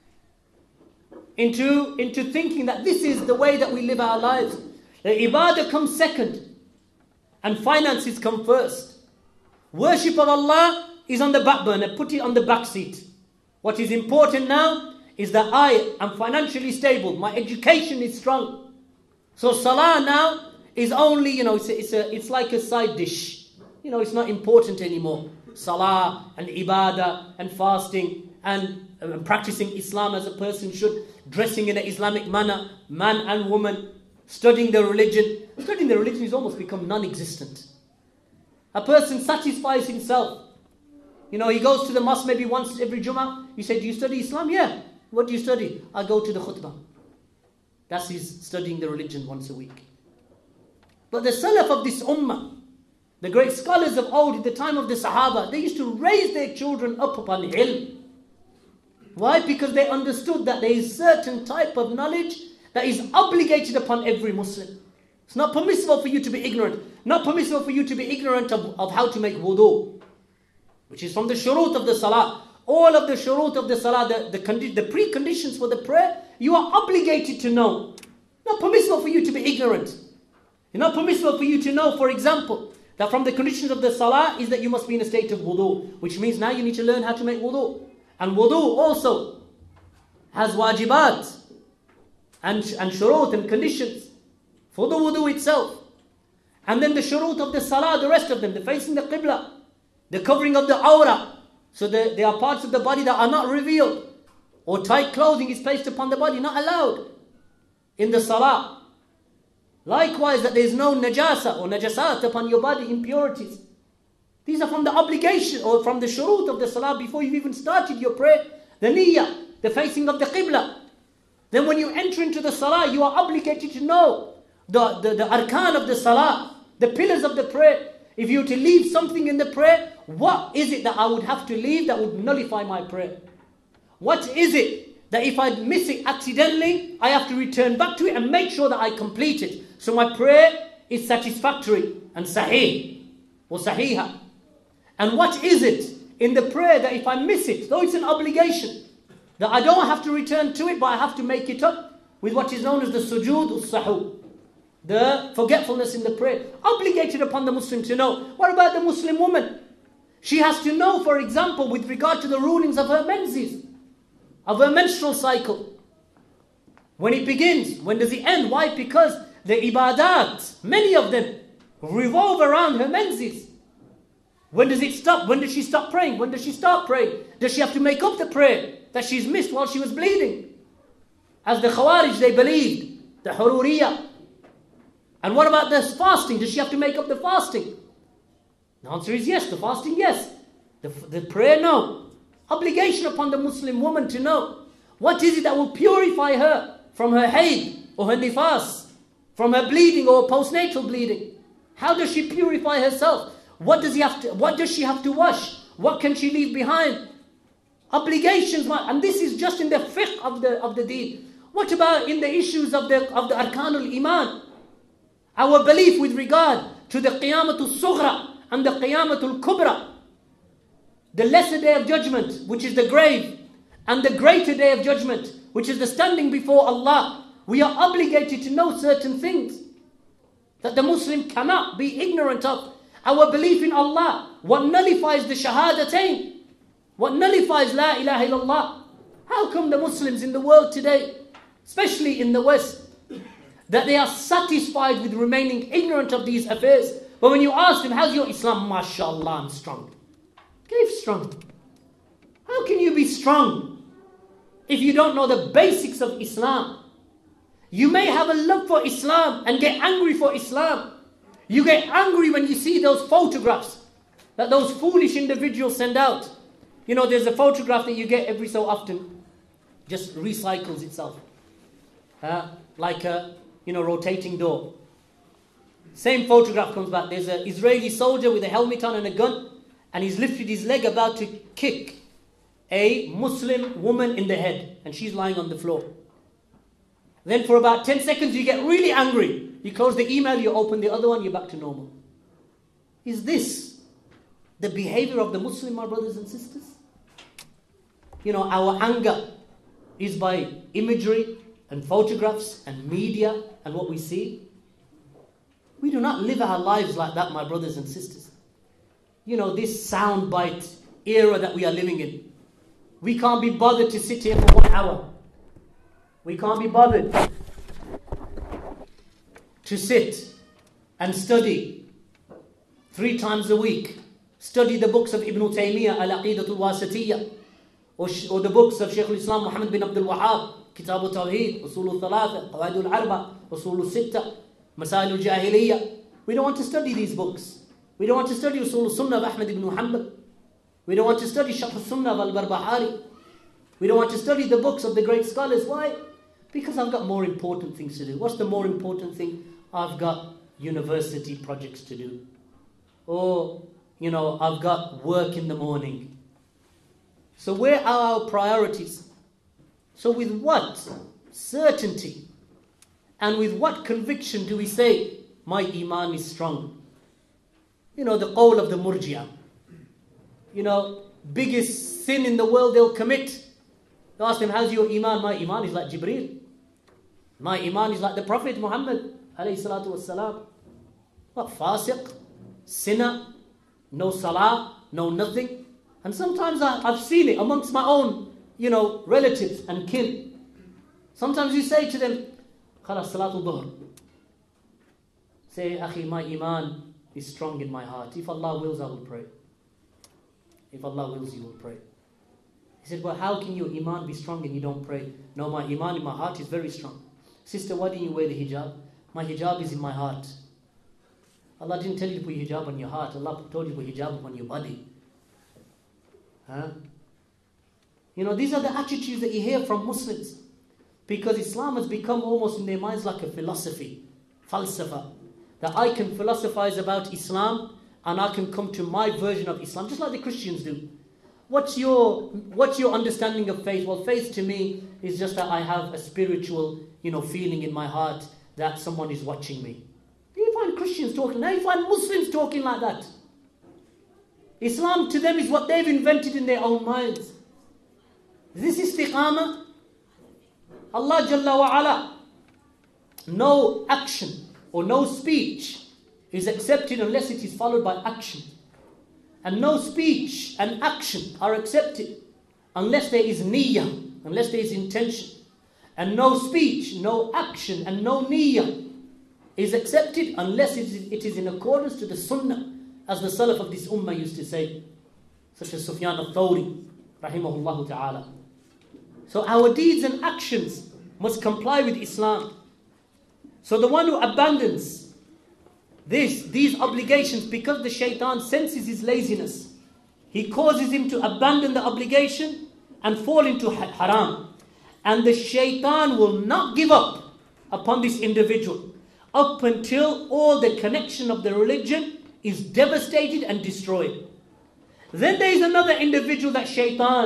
into thinking that this is the way that we live our lives. The ibadah comes second and finances come first. Worship of Allah is on the back burner, put it on the back seat. What is important now is that I am financially stable, my education is strong. So salah now is only, it's like a side dish. It's not important anymore. Salah and ibadah and fasting and practicing Islam as a person should, dressing in an Islamic manner, man and woman, studying the religion. Studying the religion has almost become non-existent. A person satisfies himself. He goes to the mosque maybe once every Jummah. You say, do you study Islam? Yeah. What do you study? I go to the khutbah. That's his studying the religion once a week. But the Salaf of this ummah, the great scholars of old at the time of the Sahaba, they used to raise their children up upon ilm. Why? Because they understood that there is certain type of knowledge that is obligated upon every Muslim. It's not permissible for you to be ignorant. Not permissible for you to be ignorant of how to make wudu, which is from the shurut of the salah. All of the shurut of the salah, the preconditions for the prayer, you are obligated to know. Not permissible for you to be ignorant. It's not permissible for you to know, for example, that from the conditions of the salah is that you must be in a state of wudu, which means now you need to learn how to make wudu. And wudu also has wajibat and shurut and conditions for the wudu itself. And then the shurut of the salah, the rest of them, the facing the qibla, the covering of the awrah. So there are parts of the body that are not revealed. Or tight clothing is placed upon the body, not allowed in the salah. Likewise, that there is no najasa or najasat upon your body, impurities. These are from the obligation or from the shurut of the salah before you've even started your prayer. The niyyah, the facing of the qibla. Then when you enter into the salah, you are obligated to know the arkan of the salah, the pillars of the prayer. If you were to leave something in the prayer, what is it that I would have to leave that would nullify my prayer? What is it that if I miss it accidentally, I have to return back to it and make sure that I complete it? So my prayer is satisfactory and sahih or sahiha. And what is it in the prayer that if I miss it, though it's an obligation, that I don't have to return to it, but I have to make it up with what is known as the sujood al-sahu, the forgetfulness in the prayer. Obligated upon the Muslim to know. What about the Muslim woman? She has to know, for example, with regard to the rulings of her menses, of her menstrual cycle. When it begins, when does it end? Why? Because the ibadat, many of them, revolve around her menses. When does it stop? When does she stop praying? When does she start praying? Does she have to make up the prayer that she's missed while she was bleeding? As the Khawarij, they believed, the Hururiyah. And what about this fasting? Does she have to make up the fasting? The answer is yes. The fasting, yes. The prayer, no. Obligation upon the Muslim woman to know. What is it that will purify her from her haid or her nifas, from her bleeding or postnatal bleeding? How does she purify herself? What does she have to wash? What can she leave behind? Obligations, and this is just in the fiqh of the deen. What about in the issues of the arkanul iman? Our belief with regard to the qiyamatul sughra and the qiyamatul kubra, the lesser day of judgment, which is the grave, and the greater day of judgment, which is the standing before Allah. We are obligated to know certain things that the Muslim cannot be ignorant of. Our belief in Allah, what nullifies the shahadatain, what nullifies la ilaha illallah. How come the Muslims in the world today, especially in the West, that they are satisfied with remaining ignorant of these affairs? But when you ask them, how's your Islam? MashaAllah, I'm strong. Give strong. How can you be strong if you don't know the basics of Islam? You may have a love for Islam and get angry for Islam. You get angry when you see those photographs that those foolish individuals send out. You know, there's a photograph that you get every so often, just recycles itself. Like a, rotating door. Same photograph comes back. There's an Israeli soldier with a helmet on and a gun, and he's lifted his leg about to kick a Muslim woman in the head, and she's lying on the floor. Then for about 10 seconds you get really angry. You close the email, you open the other one, you're back to normal. Is this the behavior of the Muslim, my brothers and sisters? Our anger is by imagery and photographs and media and what we see. We do not live our lives like that, my brothers and sisters. This soundbite era that we are living in. We can't be bothered to sit here for 1 hour. We can't be bothered to sit and study 3 times a week. Study the books of Ibn Taymiyyah, Al-Aqidatul Wasatiyya, or the books of Shaykh al-Islam Muhammad bin Abdul Wahhab, Kitab al-Tawheed, Usul al-Thalatha, Qawaid al-Arba, Usul al-Sitta, Masail al-Jahiliyyah. We don't want to study these books. We don't want to study Usul al-Sunnah of Ahmad ibn Hanbal. We don't want to study Sharh al-Sunnah of al-Barbahari. We don't want to study the books of the great scholars. Why? Because I've got more important things to do. What's the more important thing? I've got university projects to do. Or, I've got work in the morning. So where are our priorities? So with what certainty and with what conviction do we say, my iman is strong? The qawl of the murji'ah. Biggest sin in the world they'll commit. They ask them, how's your iman? My iman is like Jibreel. My iman is like the Prophet Muhammad alayhi salatu wassalam. What, fasiq, sinner, no salah, no nothing. And sometimes I've seen it amongst my own, relatives and kin. Sometimes you say to them, khalas salatul dhuhr. Say, akhi, my iman is strong in my heart. If Allah wills, I will pray. If Allah wills, you will pray. He said, well, how can your iman be strong and you don't pray? No, my iman in my heart is very strong. Sister, why didn't you wear the hijab? My hijab is in my heart. Allah didn't tell you to put hijab on your heart. Allah told you to put hijab on your body. These are the attitudes that you hear from Muslims. Because Islam has become almost in their minds like a philosophy, falsafa. That I can philosophize about Islam and I can come to my version of Islam, just like the Christians do. What's your understanding of faith? Well, faith to me is just that I have a spiritual, feeling in my heart that someone is watching me. You find Christians talking, now you find Muslims talking like that. Islam to them is what they've invented in their own minds. Is this istiqamah? Allah Jalla wa Ala, no action or no speech is accepted unless it is followed by action. And no speech and action are accepted unless there is niyyah, unless there is intention. And no speech, no action and no niyyah is accepted unless it is in accordance to the sunnah, as the salaf of this ummah used to say, such as Sufyan al-Thawri, rahimahullah ta'ala. So our deeds and actions must comply with Islam. So the one who abandons these obligations because the shaitan senses his laziness, he causes him to abandon the obligation and fall into haram. And the shaitan will not give up upon this individual up until all the connection of the religion is devastated and destroyed. Then there is another individual that shaitan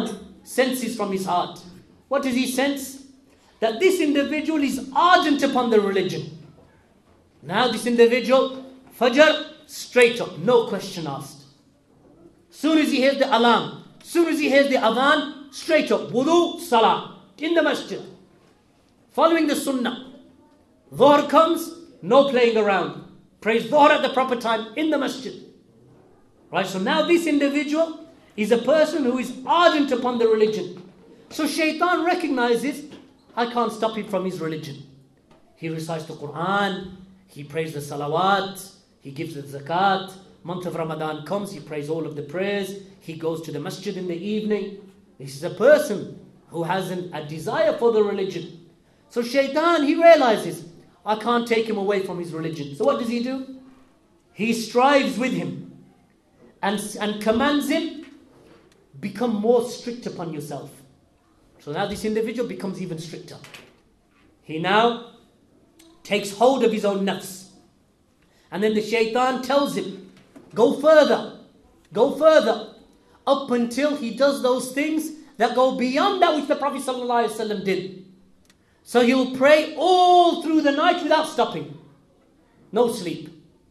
senses from his heart. What does he sense? That this individual is ardent upon the religion. Now this individual, Fajr, straight up, no question asked. Soon as he hears the alarm, soon as he hears the adhan, straight up, wudu, salah, in the masjid. Following the sunnah. Dhuhr comes, no playing around. Prays Dhuhr at the proper time, in the masjid. Right, so now this individual is a person who is ardent upon the religion. So shaitan recognizes, I can't stop him from his religion. He recites the Quran, he prays the salawat, he gives the zakat. Month of Ramadan comes, he prays all of the prayers, he goes to the masjid in the evening. This is a person who has a desire for the religion. So shaitan, he realizes, I can't take him away from his religion. So what does he do? He strives with him and commands him, become more strict upon yourself. So now this individual becomes even stricter. He now takes hold of his own nafs. And then the shaitan tells him, go further, up until he does those things that go beyond that which the Prophet ﷺ did. So he'll pray all through the night without stopping. No sleep.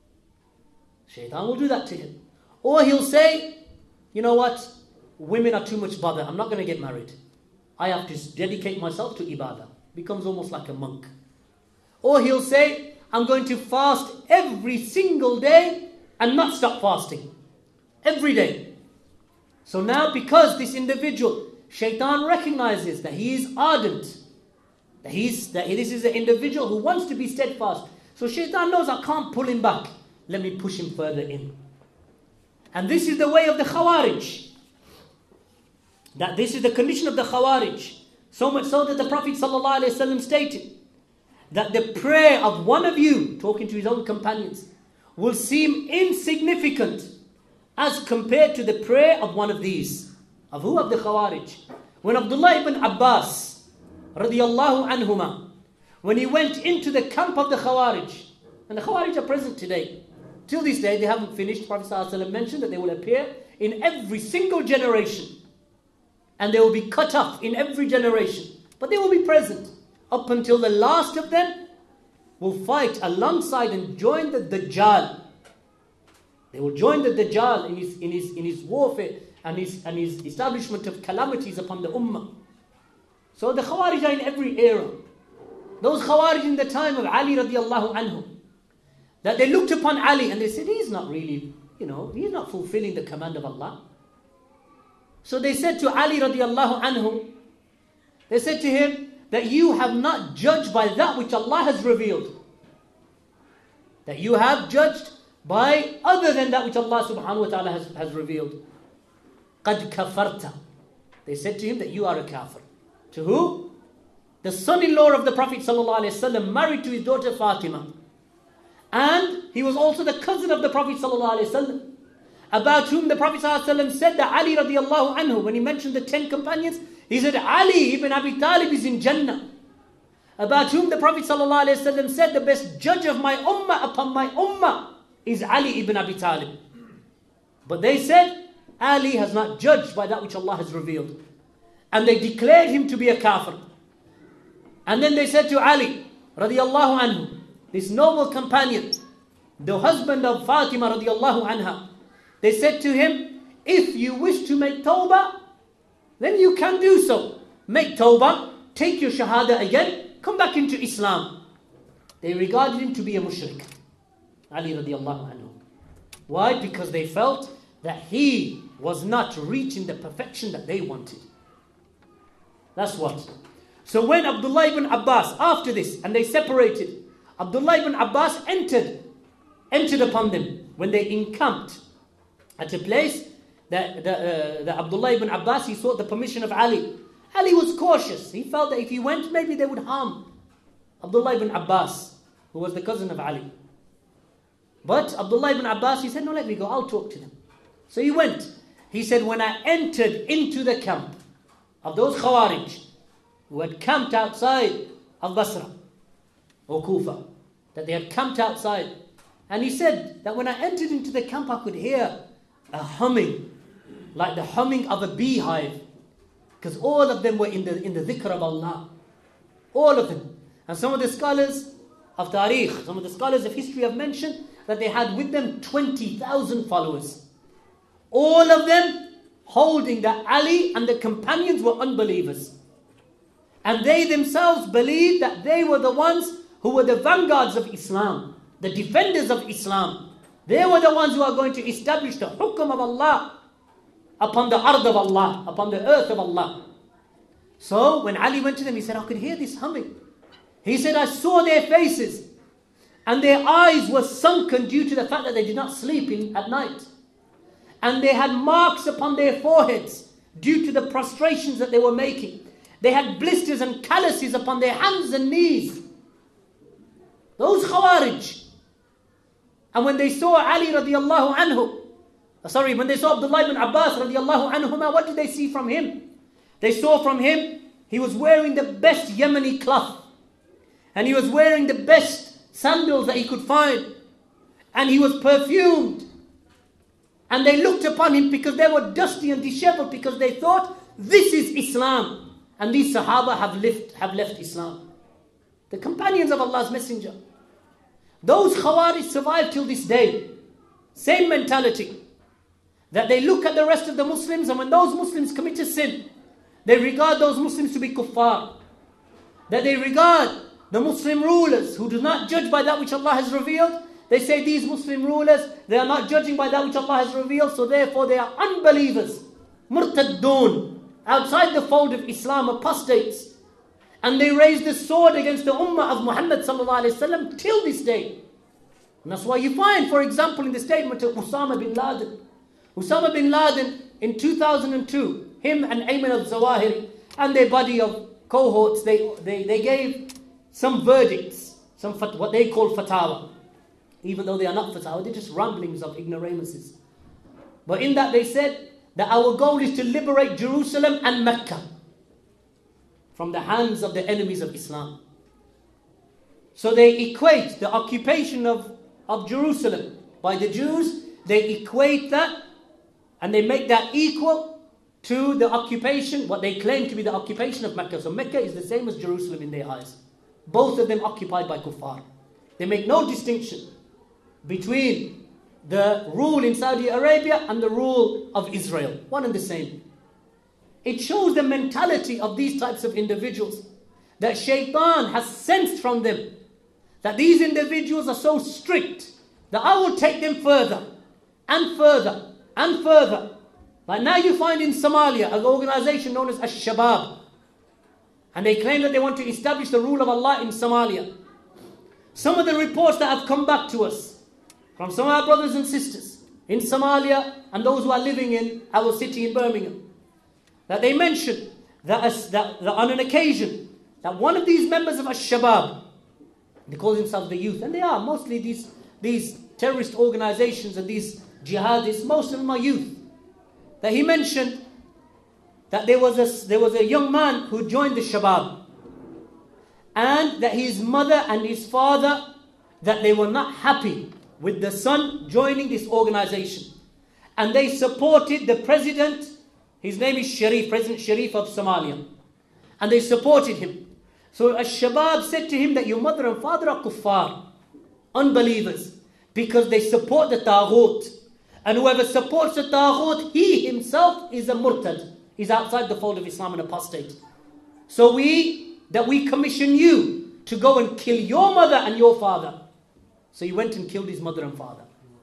Shaitan will do that to him. Or he'll say, you know what? Women are too much bother. I'm not going to get married. I have to dedicate myself to ibadah. Becomes almost like a monk. Or he'll say, I'm going to fast every single day and not stop fasting. Every day. So now because this individual, shaitan recognizes that he is ardent. That this is an individual who wants to be steadfast. So shaitan knows I can't pull him back. Let me push him further in. And this is the way of the Khawarij. That this is the condition of the Khawarij. So much so that the Prophet ﷺ stated that the prayer of one of you, talking to his own companions, will seem insignificant as compared to the prayer of one of these. Of who? Of the Khawarij. When Abdullah ibn Abbas, radiyallahu anhuma, when he went into the camp of the Khawarij, and the Khawarij are present today. Till this day, they haven't finished. Prophet ﷺ mentioned that they will appear in every single generation. And they will be cut off in every generation. But they will be present. Up until the last of them will fight alongside and join the Dajjal. They will join the Dajjal in his warfare and his establishment of calamities upon the Ummah. So the Khawarij are in every era. Those Khawarij in the time of Ali radiallahu anhu, that they looked upon Ali and they said, he's not really, he's not fulfilling the command of Allah. So they said to Ali radiallahu anhu, they said to him, that you have not judged by that which Allah has revealed. That you have judged by other than that which Allah subhanahu wa ta'ala has revealed. قَدْ كَفَرْتَ. They said to him that you are a kafir. To who? The son-in-law of the Prophet sallallahu alaihi wasallam, married to his daughter Fatima. And he was also the cousin of the Prophet sallallahu alaihi wasallam, about whom the Prophet sallallahu alaihi wasallam said that Ali radiallahu anhu, when he mentioned the 10 companions, he said Ali ibn Abi Talib is in Jannah. About whom the Prophet ﷺ said the best judge of my ummah upon my ummah is Ali ibn Abi Talib. But they said Ali has not judged by that which Allah has revealed. And they declared him to be a kafir. And then they said to Ali radiallahu anhu, this noble companion, the husband of Fatima radiallahu anha, they said to him, if you wish to make tawbah, then you can do so. Make tawbah, take your shahada again, come back into Islam. They regarded him to be a mushrik. Ali radiallahu anhu. Why? Because they felt that he was not reaching the perfection that they wanted. That's what. So when Abdullah ibn Abbas, after this, and they separated, Abdullah ibn Abbas entered upon them when they encamped at a place that the Abdullah ibn Abbas, he sought the permission of Ali. Ali was cautious. He felt that if he went, maybe they would harm Abdullah ibn Abbas, who was the cousin of Ali. But Abdullah ibn Abbas, he said, no, let me go, I'll talk to them. So he went. He said, when I entered into the camp of those Khawarij, who had camped outside of Basra, or Kufa, that they had camped outside. And he said that when I entered into the camp, I could hear a humming, like the humming of a beehive, Because all of them were in the dhikr of Allah. All of them. And some of the scholars of Tariq, some of the scholars of history have mentioned that they had with them 20,000 followers. All of them holding that Ali and the companions were unbelievers. And they themselves believed that they were the ones who were the vanguards of Islam, the defenders of Islam. They were the ones who are going to establish the hukum of Allah upon the ard of Allah, upon the earth of Allah. So when Ali went to them, he said, I could hear this humming. He said, I saw their faces and their eyes were sunken due to the fact that they did not sleep at night. And they had marks upon their foreheads due to the prostrations that they were making. They had blisters and calluses upon their hands and knees. Those Khawarij. And when they saw Ali radiallahu anhu, when they saw Abdullah ibn Abbas radiallahu anhuma, what did they see from him? They saw from him, he was wearing the best Yemeni cloth. And he was wearing the best sandals that he could find. And he was perfumed. And they looked upon him because they were dusty and disheveled, because they thought, this is Islam. And these Sahaba have left Islam. The companions of Allah's Messenger. Those Khawarij survive till this day. Same mentality. That they look at the rest of the Muslims, and when those Muslims commit a sin, they regard those Muslims to be kuffar. That they regard the Muslim rulers who do not judge by that which Allah has revealed. They say these Muslim rulers, they are not judging by that which Allah has revealed, so therefore they are unbelievers. Murtaddun, outside the fold of Islam, apostates. And they raise the sword against the ummah of Muhammad sallallahu alaihi wasallam till this day. And that's why you find, for example, in the statement of Osama bin Laden. Osama bin Laden in 2002, him and Ayman al-Zawahiri and their body of cohorts, they gave some verdicts, what they call fatawa. Even though they are not fatawa, they're just ramblings of ignoramuses. But in that they said that our goal is to liberate Jerusalem and Mecca from the hands of the enemies of Islam. So they equate the occupation of Jerusalem by the Jews, they equate that and they make that equal to the occupation, what they claim to be the occupation of Mecca. So Mecca is the same as Jerusalem in their eyes. Both of them occupied by kuffar. They make no distinction between the rule in Saudi Arabia and the rule of Israel. One and the same. It shows the mentality of these types of individuals, that shaitan has sensed from them that these individuals are so strict that I will take them further and further and further. Like now you find in Somalia an organization known as Al-Shabaab, and they claim that they want to establish the rule of Allah in Somalia. Some of the reports that have come back to us from some of our brothers and sisters in Somalia and those who are living in our city in Birmingham, that they mentioned that on an occasion that one of these members of Al-Shabaab, they call themselves the youth, and they are mostly these terrorist organizations and these jihadists, most of them are youth, that he mentioned that there was a young man who joined the Shabab, and that his mother and his father, that they were not happy with the son joining this organization, and they supported the president. His name is Sharif, President Sharif of Somalia, and they supported him. So Al-Shabaab said to him that your mother and father are kuffar, unbelievers, because they support the Taghut. And whoever supports the Taghut, he himself is a murtad. He's outside the fold of Islam and apostate. So we commission you to go and kill your mother and your father. So he went and killed his mother and father.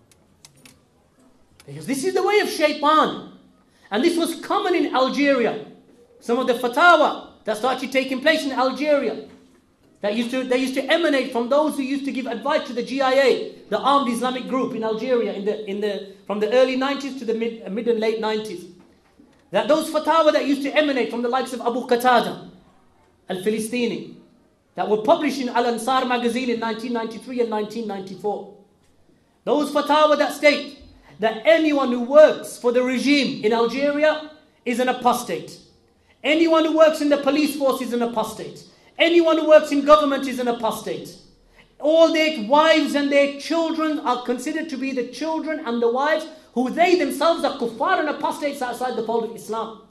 Because this is the way of shaitan. And this was common in Algeria. Some of the fatwa that started taking place in Algeria, they used to emanate from those who used to give advice to the GIA, the armed Islamic group in Algeria, from the early 90s to the mid and late 90s. That those fatwa that used to emanate from the likes of Abu Qatada al-Filistini, that were published in Al-Ansar magazine in 1993 and 1994. Those fatwa that state that anyone who works for the regime in Algeria is an apostate. Anyone who works in the police force is an apostate. Anyone who works in government is an apostate. All their wives and their children are considered to be the children and the wives who they themselves are kuffar and apostates outside the fold of Islam.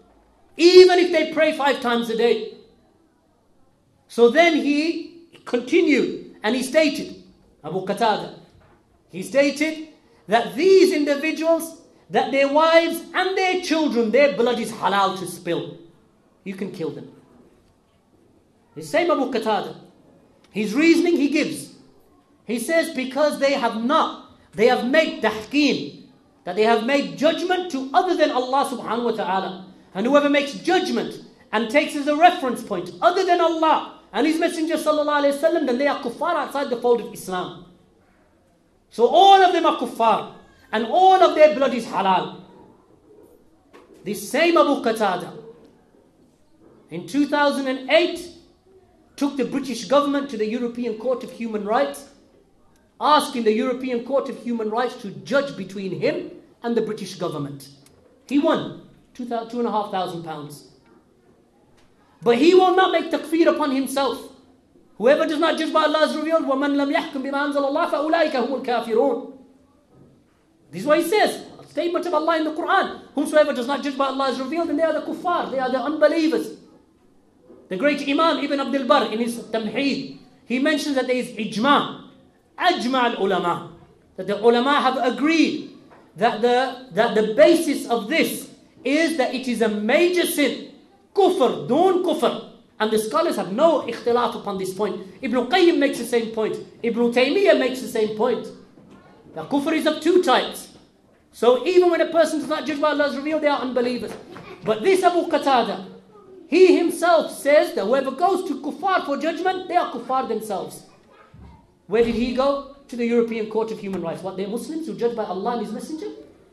even if they pray 5 times a day. So then he continued and he stated, Abu Qatada, he stated that these individuals, that their wives and their children, their blood is halal to spill. You can kill them. The same Abu Qatada, his reasoning he gives. He says because they have made tahqeen, that they have made judgment to other than Allah subhanahu wa ta'ala. And whoever makes judgment and takes as a reference point other than Allah and His Messenger sallallahu alayhi wa sallam, then they are kuffar outside the fold of Islam. So all of them are kuffar and all of their blood is halal. This same Abu Qatada in 2008 took the British government to the European Court of Human Rights, asking the European Court of Human Rights to judge between him and the British government. He won £2,500. But he will not make takfir upon himself. Whoever does not judge by Allah is revealed, وَمَنْ لَمْ يَحْكُمْ بِمَا أَنزَلَ اللَّهُ فَأُولَٰئِكَ هُمُ الْكَافِرُونَ. This is what he says, a statement of Allah in the Quran. Whomsoever does not judge by Allah is revealed, and they are the kuffar, they are the unbelievers. The great Imam Ibn Abdul Barr in his Tamheed, he mentions that there is ijma' al-ulama, that the ulama have agreed that the basis of this is that it is a major sin, kufr, dun kufr. And the scholars have no ikhtilaf upon this point. Ibn Qayyim makes the same point. Ibn Taymiyyah makes the same point. That kufr is of 2 types. So even when a person does not judge by Allah's revealed, they are unbelievers. But this Abu Qatada, he himself says that whoever goes to kuffar for judgment, they are kuffar themselves. Where did he go? To the European Court of Human Rights. What, they're Muslims who judge by Allah and His Messenger?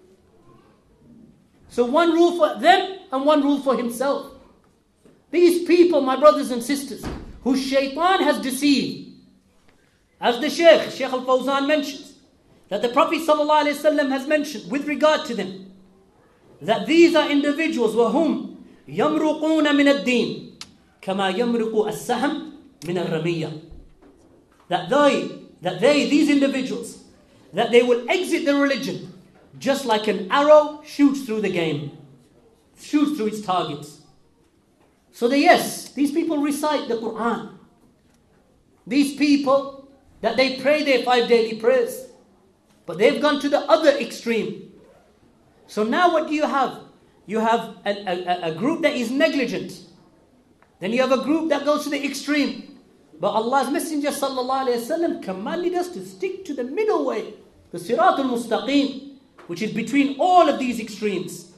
So one rule for them and one rule for himself. These people, my brothers and sisters, who shaitan has deceived, as the Shaykh Al-Fawzan mentions, that the Prophet ﷺ has mentioned with regard to them, that these are individuals وَهُمْ يَمْرُقُونَ مِنَ الدِّينِ كَمَا يَمْرُقُ السَّهَمْ مِنَ الرَّمِيَّةِ. That they, these individuals, that they will exit the religion just like an arrow shoots through the game, shoots through its targets. So yes, these people recite the Quran. These people, that they pray their 5 daily prayers. But they've gone to the other extreme. So now what do you have? You have a group that is negligent. Then you have a group that goes to the extreme. But Allah's Messenger sallallahu alayhi wa sallam commanded us to stick to the middle way, the Siratul Mustaqim, which is between all of these extremes.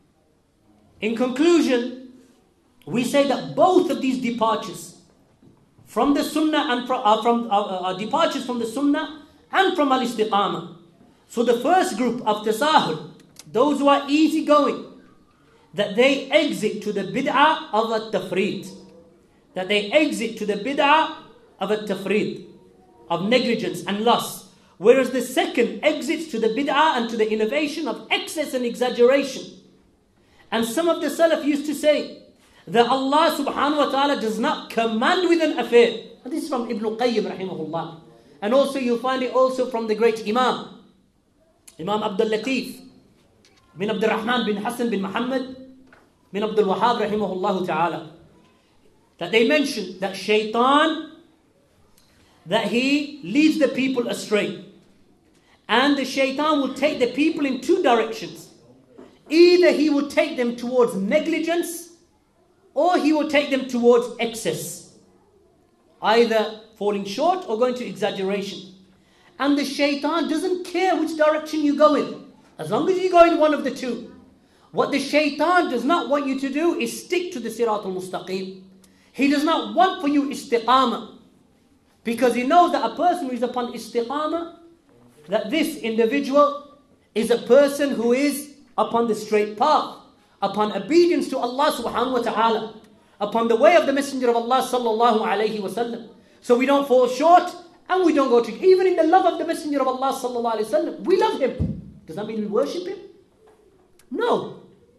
In conclusion, we say that both of these departures from the Sunnah and from departures from the Sunnah and from al-Istiqamah. So the first group of Tasahul, those who are easygoing, that they exit to the bid'ah of at-tafreed. That they exit to the bid'ah of at-tafreed, of negligence and loss. Whereas the second exits to the bid'ah and to the innovation of excess and exaggeration. And some of the Salaf used to say that Allah subhanahu wa ta'ala does not command with an affair. And this is from Ibn Qayyim rahimahullah. And also you'll find it also from the great Imam Abdul Latif bin Abdul Rahman bin Hassan bin Muhammad bin Abdul Wahhab rahimahullah ta'ala. That they mentioned that shaitan, that he leads the people astray. And the shaitan will take the people in 2 directions. Either he will take them towards negligence, or he will take them towards excess. Either falling short or going to exaggeration. And the shaitan doesn't care which direction you go in, as long as you go in one of the 2. What the shaitan does not want you to do is stick to the Siratul Mustaqim. He does not want for you istiqamah. Because he knows that a person who is upon istiqamah, that this individual is a person who is upon the straight path, upon obedience to Allah subhanahu wa ta'ala, upon the way of the Messenger of Allah sallallahu alayhi wa sallam. So we don't fall short and we don't go to, even in the love of the Messenger of Allah sallallahu alayhi wa sallam, we love him. Does that mean we worship him? No.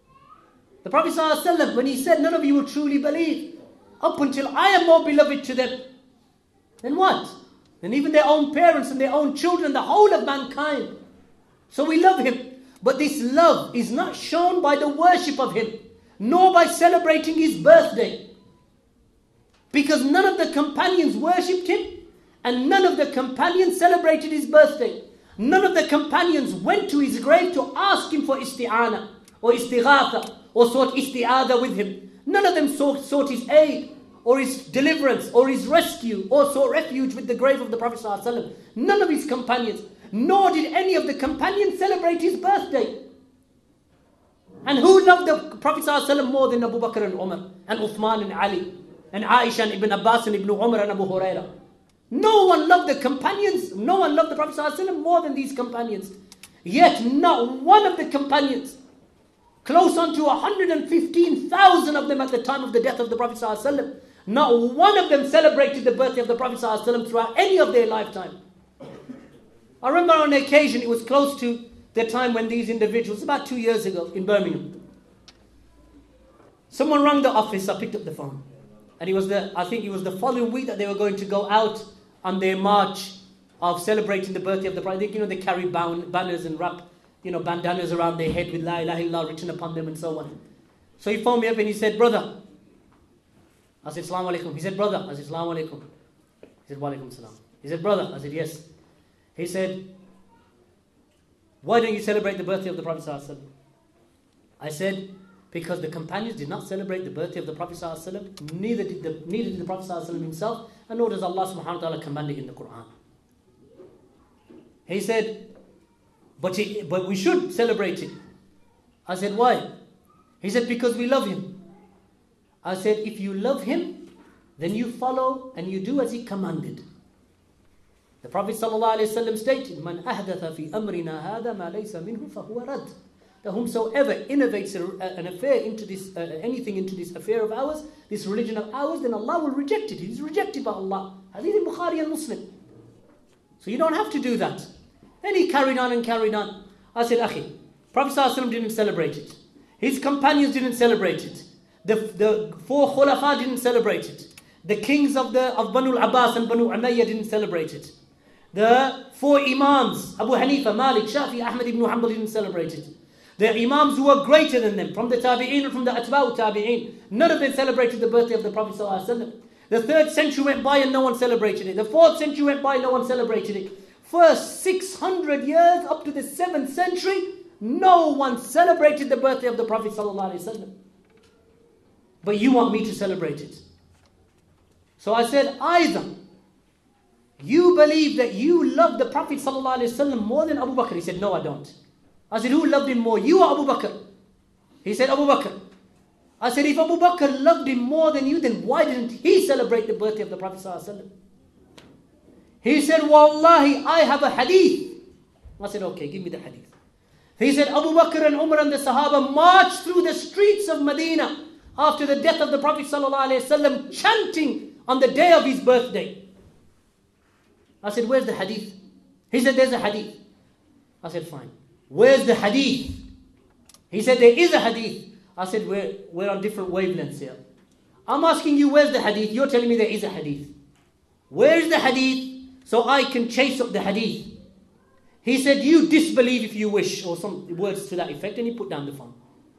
The Prophet sallallahu alayhi wa sallam, when he said, none of you will truly believe up until I am more beloved to them, then what? Then even their own parents and their own children, the whole of mankind. So we love him. But this love is not shown by the worship of him. nor by celebrating his birthday. Because none of the companions worshipped him, and none of the companions celebrated his birthday. None of the companions went to his grave to ask him for isti'ana, or istighatha, or sought isti'adha with him. None of them sought his aid, or his deliverance, or his rescue, or sought refuge with the grave of the Prophet ﷺ. None of his companions, nor did any of the companions celebrate his birthday. And who loved the Prophet ﷺ more than Abu Bakr and Umar, and Uthman and Ali, and Aisha and Ibn Abbas and Ibn Umar and Abu Hurairah? No one loved the companions, no one loved the Prophet ﷺ more than these companions. Yet not one of the companions, close on to 115,000 of them at the time of the death of the Prophet ﷺ, not one of them celebrated the birthday of the Prophet ﷺ throughout any of their lifetime. I remember on an occasion, it was close to the time when these individuals, about 2 years ago in Birmingham, someone rang the office. I picked up the phone, and I think it was the following week that they were going to go out on their march of celebrating the birthday of the Prophet. They carry banners and wrap, bandanas around their head with La ilaha illallah written upon them and so on. So he phoned me up and he said, "Brother." I said, "Assalamu alaikum." He said, "Brother." I said, "Assalamu alaikum." He said, "Wa alaikum salam." He said, "Brother." I said, "Yes." He said, "Why don't you celebrate the birthday of the Prophet ﷺ?" I said, "Because the companions did not celebrate the birthday of the Prophet ﷺ, neither did the Prophet ﷺ himself, and nor does Allah subhanahu wa ta'ala command it in the Quran." He said, but we should celebrate it. I said, "Why?" He said, "Because we love him." I said, "If you love him, then you follow and you do as he commanded." The Prophet ﷺ stated, "Man ahdatha fi amrina hada ma laysa minhu fahuwa rad." That whomsoever innovates an affair into this, anything into this affair of ours, this religion of ours, then Allah will reject it. It is rejected by Allah. Hadith in Bukhari and Muslim. So you don't have to do that. Then he carried on and carried on. I said, "Akhi, Prophet ﷺ didn't celebrate it. His companions didn't celebrate it. The four khulafa didn't celebrate it. The kings of Banu al-Abbas and Banu Umayyah didn't celebrate it. The four imams, Abu Hanifa, Malik, Shafi, Ahmad ibn Hanbal didn't celebrate it. The imams who were greater than them, from the tabi'een and from the atba'u tabi'een, none of them celebrated the birthday of the Prophet ﷺ. The 3rd century went by and no one celebrated it. The 4th century went by and no one celebrated it. First 600 years up to the 7th century, no one celebrated the birthday of the Prophet ﷺ. But you want me to celebrate it. So I said, either you believe that you love the Prophet ﷺ more than Abu Bakr. He said, "No, I don't." I said, "Who loved him more, you or Abu Bakr?" He said, "Abu Bakr." I said, "If Abu Bakr loved him more than you, then why didn't he celebrate the birthday of the Prophet ﷺ?" He said, "Wallahi, I have a hadith." I said, "Okay, give me the hadith." He said, Abu Bakr and Umar and the Sahaba marched through the streets of Medina after the death of the Prophet ﷺ, chanting on the day of his birthday. I said, "Where's the hadith?" He said, "There's a hadith." I said, "Fine. Where's the hadith?" He said, "There is a hadith." I said, we're on different wavelengths here. I'm asking you, where's the hadith? You're telling me there is a hadith. Where's the hadith so I can chase up the hadith? He said, "You disbelieve if you wish," or some words to that effect, and he put down the phone.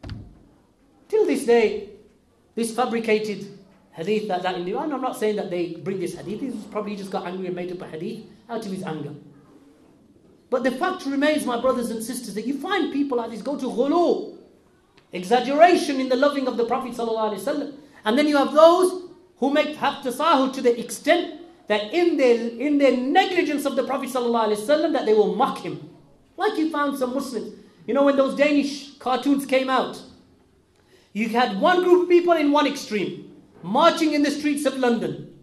Till this day, this fabricated hadith that and I'm not saying that they bring this hadith. He probably just got angry and made up a hadith out of his anger. But the fact remains, my brothers and sisters, that you find people like this go to ghulu, exaggeration in the loving of the Prophet ﷺ. And then you have those who have tasahul to the extent that in their negligence of the Prophet ﷺ, that they will mock him. Like you found some Muslims. When those Danish cartoons came out, you had one group of people in one extreme, marching in the streets of London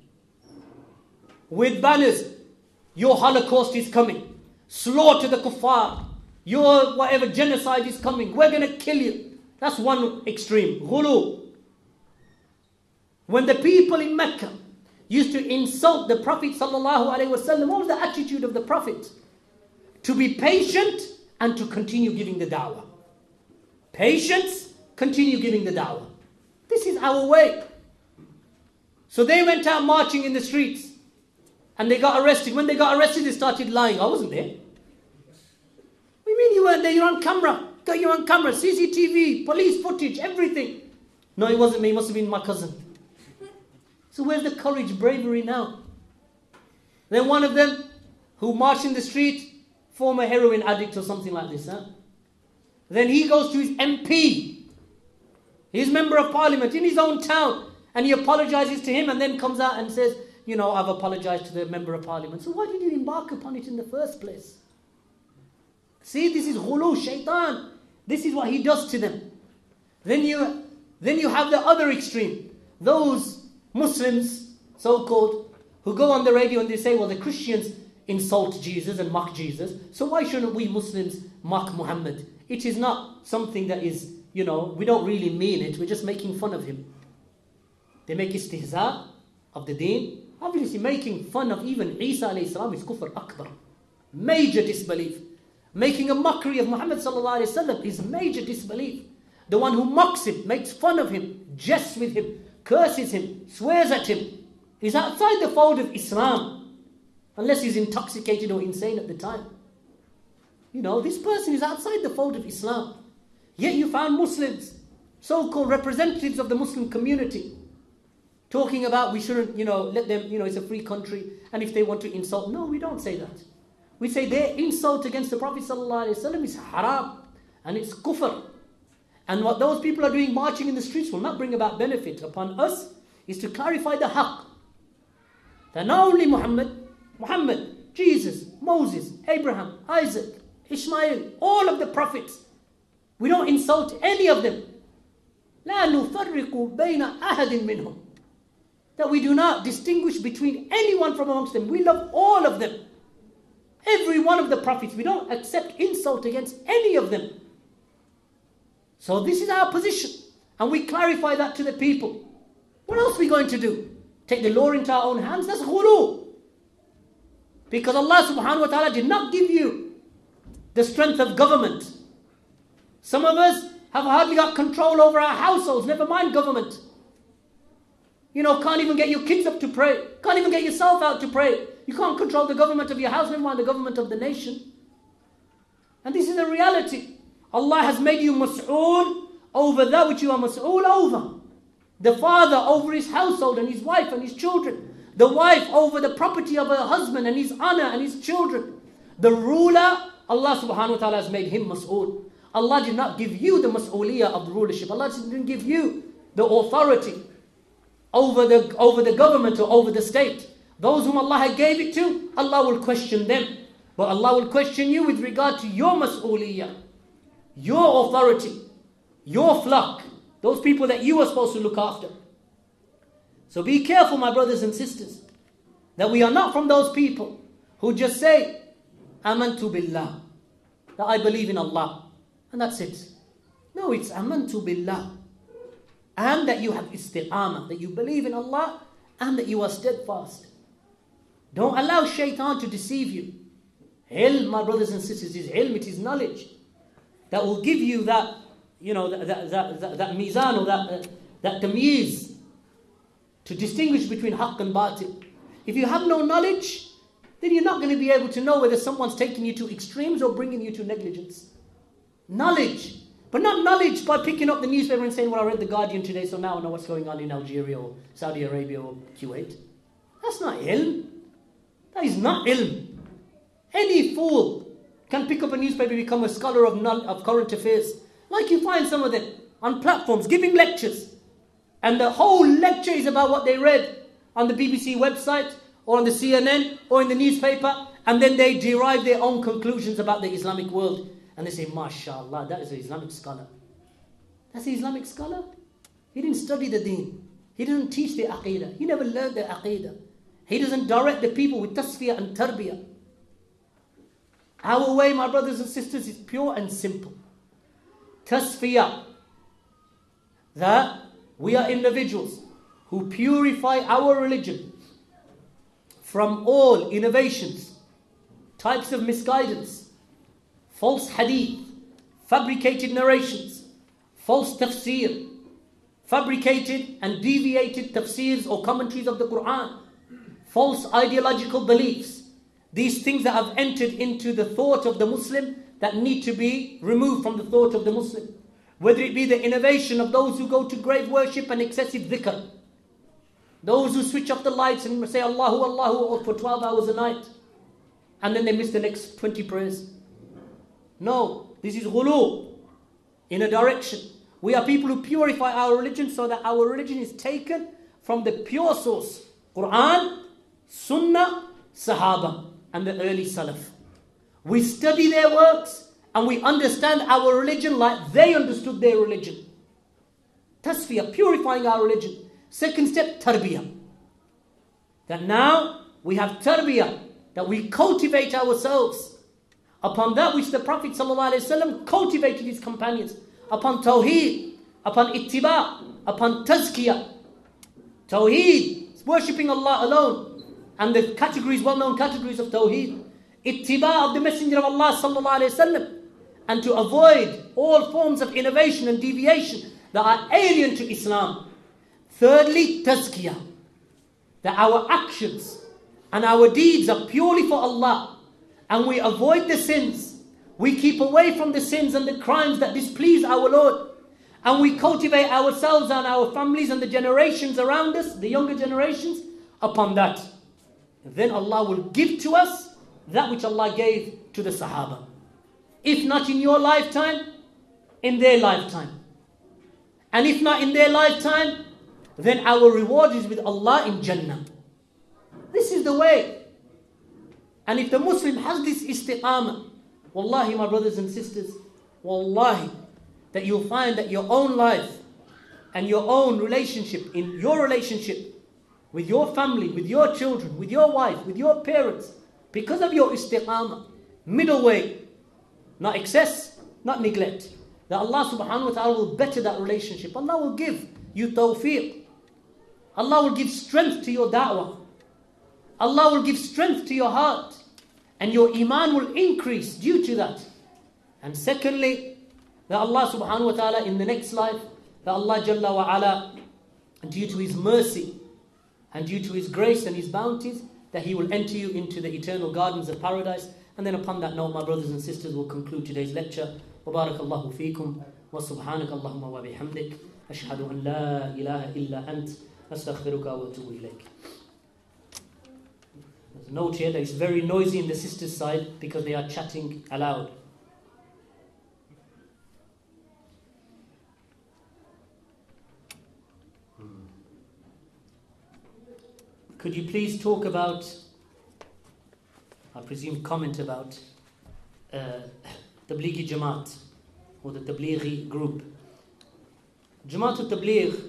with banners, "Your Holocaust is coming. Slaughter the kuffar. Your whatever genocide is coming. We're going to kill you." That's one extreme. Ghulu. When the people in Mecca used to insult the Prophet ﷺ, what was the attitude of the Prophet? To be patient and to continue giving the da'wah. Patience, continue giving the da'wah. This is our way. So they went out marching in the streets and they got arrested. When they got arrested, they started lying. "I wasn't there." "What do you mean you weren't there? You're on camera. Got you on camera, CCTV, police footage, everything. No, it wasn't me, it must have been my cousin. So where's the courage, bravery now? Then one of them, who marched in the street, former heroin addict or something like this. Then he goes to his MP, his member of parliament in his own town, and he apologizes to him and then comes out and says, I've apologized to the member of parliament. So why did you embark upon it in the first place? See, this is ghulu, shaitan. This is what he does to them. Then you have the other extreme. Those Muslims, so-called, who go on the radio and they say, well, the Christians insult Jesus and mock Jesus, so why shouldn't we Muslims mock Muhammad? It is not something that is, we don't really mean it, we're just making fun of him. They make istihza of the deen. Obviously making fun of even Isa alayhi salam is kufr akbar. Major disbelief. Making a mockery of Muhammad sallallahu alayhi wasallam is major disbelief. The one who mocks him, makes fun of him, jests with him, curses him, swears at him, is outside the fold of Islam. Unless he's intoxicated or insane at the time. This person is outside the fold of Islam. Yet you found Muslims, so-called representatives of the Muslim community, talking about we shouldn't, let them, it's a free country, and if they want to insult. No, we don't say that. We say their insult against the Prophet ﷺ is haram, and it's kufr. And what those people are doing, marching in the streets, will not bring about benefit. Upon us is to clarify the haqq. That not only Muhammad, Jesus, Moses, Abraham, Isaac, Ishmael, all of the prophets, we don't insult any of them. لا نفرق بين أحد منهم. That we do not distinguish between anyone from amongst them. We love all of them. Every one of the prophets. We don't accept insult against any of them. So this is our position. And we clarify that to the people. What else are we going to do? Take the law into our own hands? That's ghulu. Because Allah subhanahu wa ta'ala did not give you the strength of government. Some of us have hardly got control over our households, never mind government. Can't even get your kids up to pray. Can't even get yourself out to pray. You can't control the government of your house, never mind the government of the nation. And this is a reality. Allah has made you mas'ool over that which you are mas'ool over. The father over his household and his wife and his children. The wife over the property of her husband and his honor and his children. The ruler, Allah subhanahu wa ta'ala has made him mas'ool. Allah did not give you the mas'ooliyah of the rulership. Allah didn't give you the authority over the government or over the state. Those whom Allah gave it to, Allah will question them. But Allah will question you with regard to your mas'ooliyah, your authority, your flock, those people that you are supposed to look after. So be careful, my brothers and sisters, that we are not from those people who just say, Amantu billah, that I believe in Allah, and that's it. No, it's Amantu billah. And that you have istiqamah, that you believe in Allah and that you are steadfast. Don't allow shaitan to deceive you. Ilm, my brothers and sisters, is ilm, it is knowledge that will give you that, that mizan or that tamyiz to distinguish between haqq and batil. If you have no knowledge, then you're not going to be able to know whether someone's taking you to extremes or bringing you to negligence. Knowledge. But not knowledge by picking up the newspaper and saying, well, I read The Guardian today, so now I know what's going on in Algeria or Saudi Arabia or Kuwait. That's not ilm. That is not ilm. Any fool can pick up a newspaper and become a scholar of current affairs. Like you find some of them on platforms giving lectures. And the whole lecture is about what they read on the BBC website or on the CNN or in the newspaper. And then they derive their own conclusions about the Islamic world. And they say, MashaAllah, that is an Islamic scholar. That's an Islamic scholar? He didn't study the deen. He didn't teach the aqeedah. He never learned the aqeedah. He doesn't direct the people with tasfiyah and tarbiyah. Our way, my brothers and sisters, is pure and simple. Tasfiyah. That we are individuals who purify our religion from all innovations, types of misguidance, false hadith, fabricated narrations, false tafsir, fabricated and deviated tafsirs or commentaries of the Quran, false ideological beliefs, these things that have entered into the thought of the Muslim that need to be removed from the thought of the Muslim. whether it be the innovation of those who go to grave worship and excessive dhikr, those who switch off the lights and say Allahu Allahu for 12 hours a night, and then they miss the next 20 prayers. No, this is ghulu in a direction. We are people who purify our religion so that our religion is taken from the pure source, Quran, Sunnah, Sahaba, and the early Salaf. We study their works and we understand our religion like they understood their religion. Tasfiyah, purifying our religion. Second step, tarbiyah. That now we have tarbiyah, that we cultivate ourselves upon that which the Prophet ﷺ cultivated his companions, upon tawheed, upon ittiba, upon tazkiyah. Tawheed is worshipping Allah alone, and the categories, well-known categories of tawheed. Ittiba of the Messenger of Allah ﷺ, and to avoid all forms of innovation and deviation that are alien to Islam. Thirdly, tazkiyah, that our actions and our deeds are purely for Allah, and we avoid the sins. We keep away from the sins and the crimes that displease our Lord, and we cultivate ourselves and our families and the generations around us, the younger generations, upon that. Then Allah will give to us that which Allah gave to the Sahaba. If not in your lifetime, in their lifetime. And if not in their lifetime, then our reward is with Allah in Jannah. This is the way. And if the Muslim has this istiqamah, wallahi, my brothers and sisters, wallahi, that you'll find that your own life and your own relationship, in your relationship with your family, with your children, with your wife, with your parents, because of your istiqamah, middle way, not excess, not neglect, that Allah subhanahu wa ta'ala will better that relationship. Allah will give you tawfiq. Allah will give strength to your da'wah. Allah will give strength to your heart. And your iman will increase due to that. And secondly, that Allah subhanahu wa ta'ala in the next life, that Allah jalla wa ala, due to His mercy and due to His grace and His bounties, that He will enter you into the eternal gardens of paradise. And then upon that note, my brothers and sisters, will conclude today's lecture. وبارك الله فيكم وسبحانك اللهم وبحمدك أشهد أن لا إله إلا أنت أستغفرك وأتوب إليك. There's a note here that it's very noisy in the sisters' side because they are chatting aloud. Could you please talk about, I presume comment about Tablighi Jamaat, or the Tablighi group. Jamaat al-Tabligh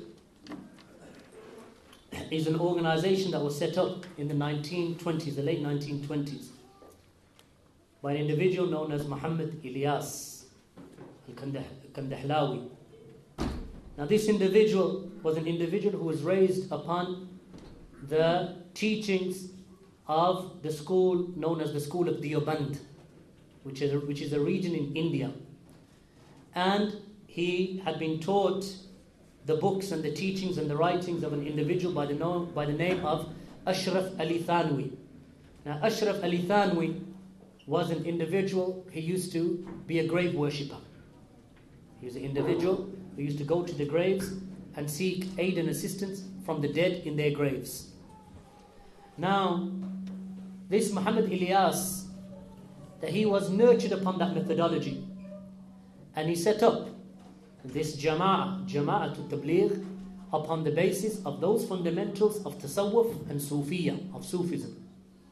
is an organization that was set up in the 1920s, the late 1920s, by an individual known as Muhammad Ilyas al-Kandahlawi. Now this individual was an individual who was raised upon the teachings of the school known as the school of Deoband, which is a region in India. And he had been taught the books and the teachings and the writings of an individual by the name of Ashraf Ali Thanwi. Now Ashraf Ali Thanwi was an individual, he used to be a grave worshipper. He was an individual who used to go to the graves and seek aid and assistance from the dead in their graves. Now, this Muhammad Ilyas, that he was nurtured upon that methodology, and he set up this Jama'at al-Tabligh, upon the basis of those fundamentals of Tasawwuf and Sufiya, of Sufism.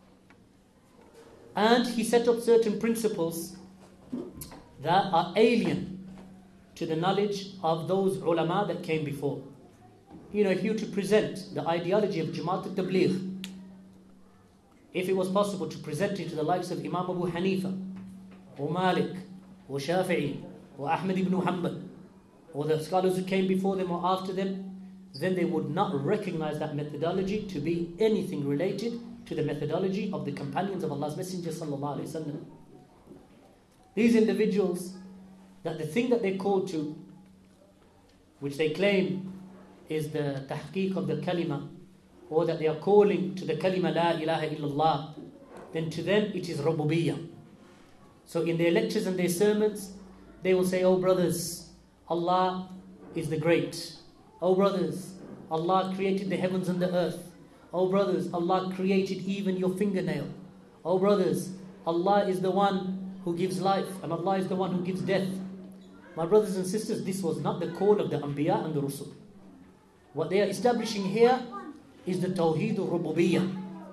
And he set up certain principles that are alien to the knowledge of those ulama that came before. You know, if you were to present the ideology of Jama'at al-Tabligh, if it was possible to present it to the likes of Imam Abu Hanifa, or Malik, or Shafi'i, or Ahmad ibn Hanbal, or the scholars who came before them or after them, then they would not recognize that methodology to be anything related to the methodology of the companions of Allah's Messenger sallallahu alaihi wasallam. These individuals, that the thing that they call to, which they claim is the tahqiq of the kalima, or that they are calling to the kalima la ilaha illallah, then to them it is rububiyyah. So in their lectures and their sermons, they will say, oh brothers, Allah is the great. Oh brothers, Allah created the heavens and the earth. Oh brothers, Allah created even your fingernail. Oh brothers, Allah is the one who gives life and Allah is the one who gives death. My brothers and sisters, this was not the call of the Anbiya and the Rusul. What they are establishing here is the Tawheed al-Rububiyyah.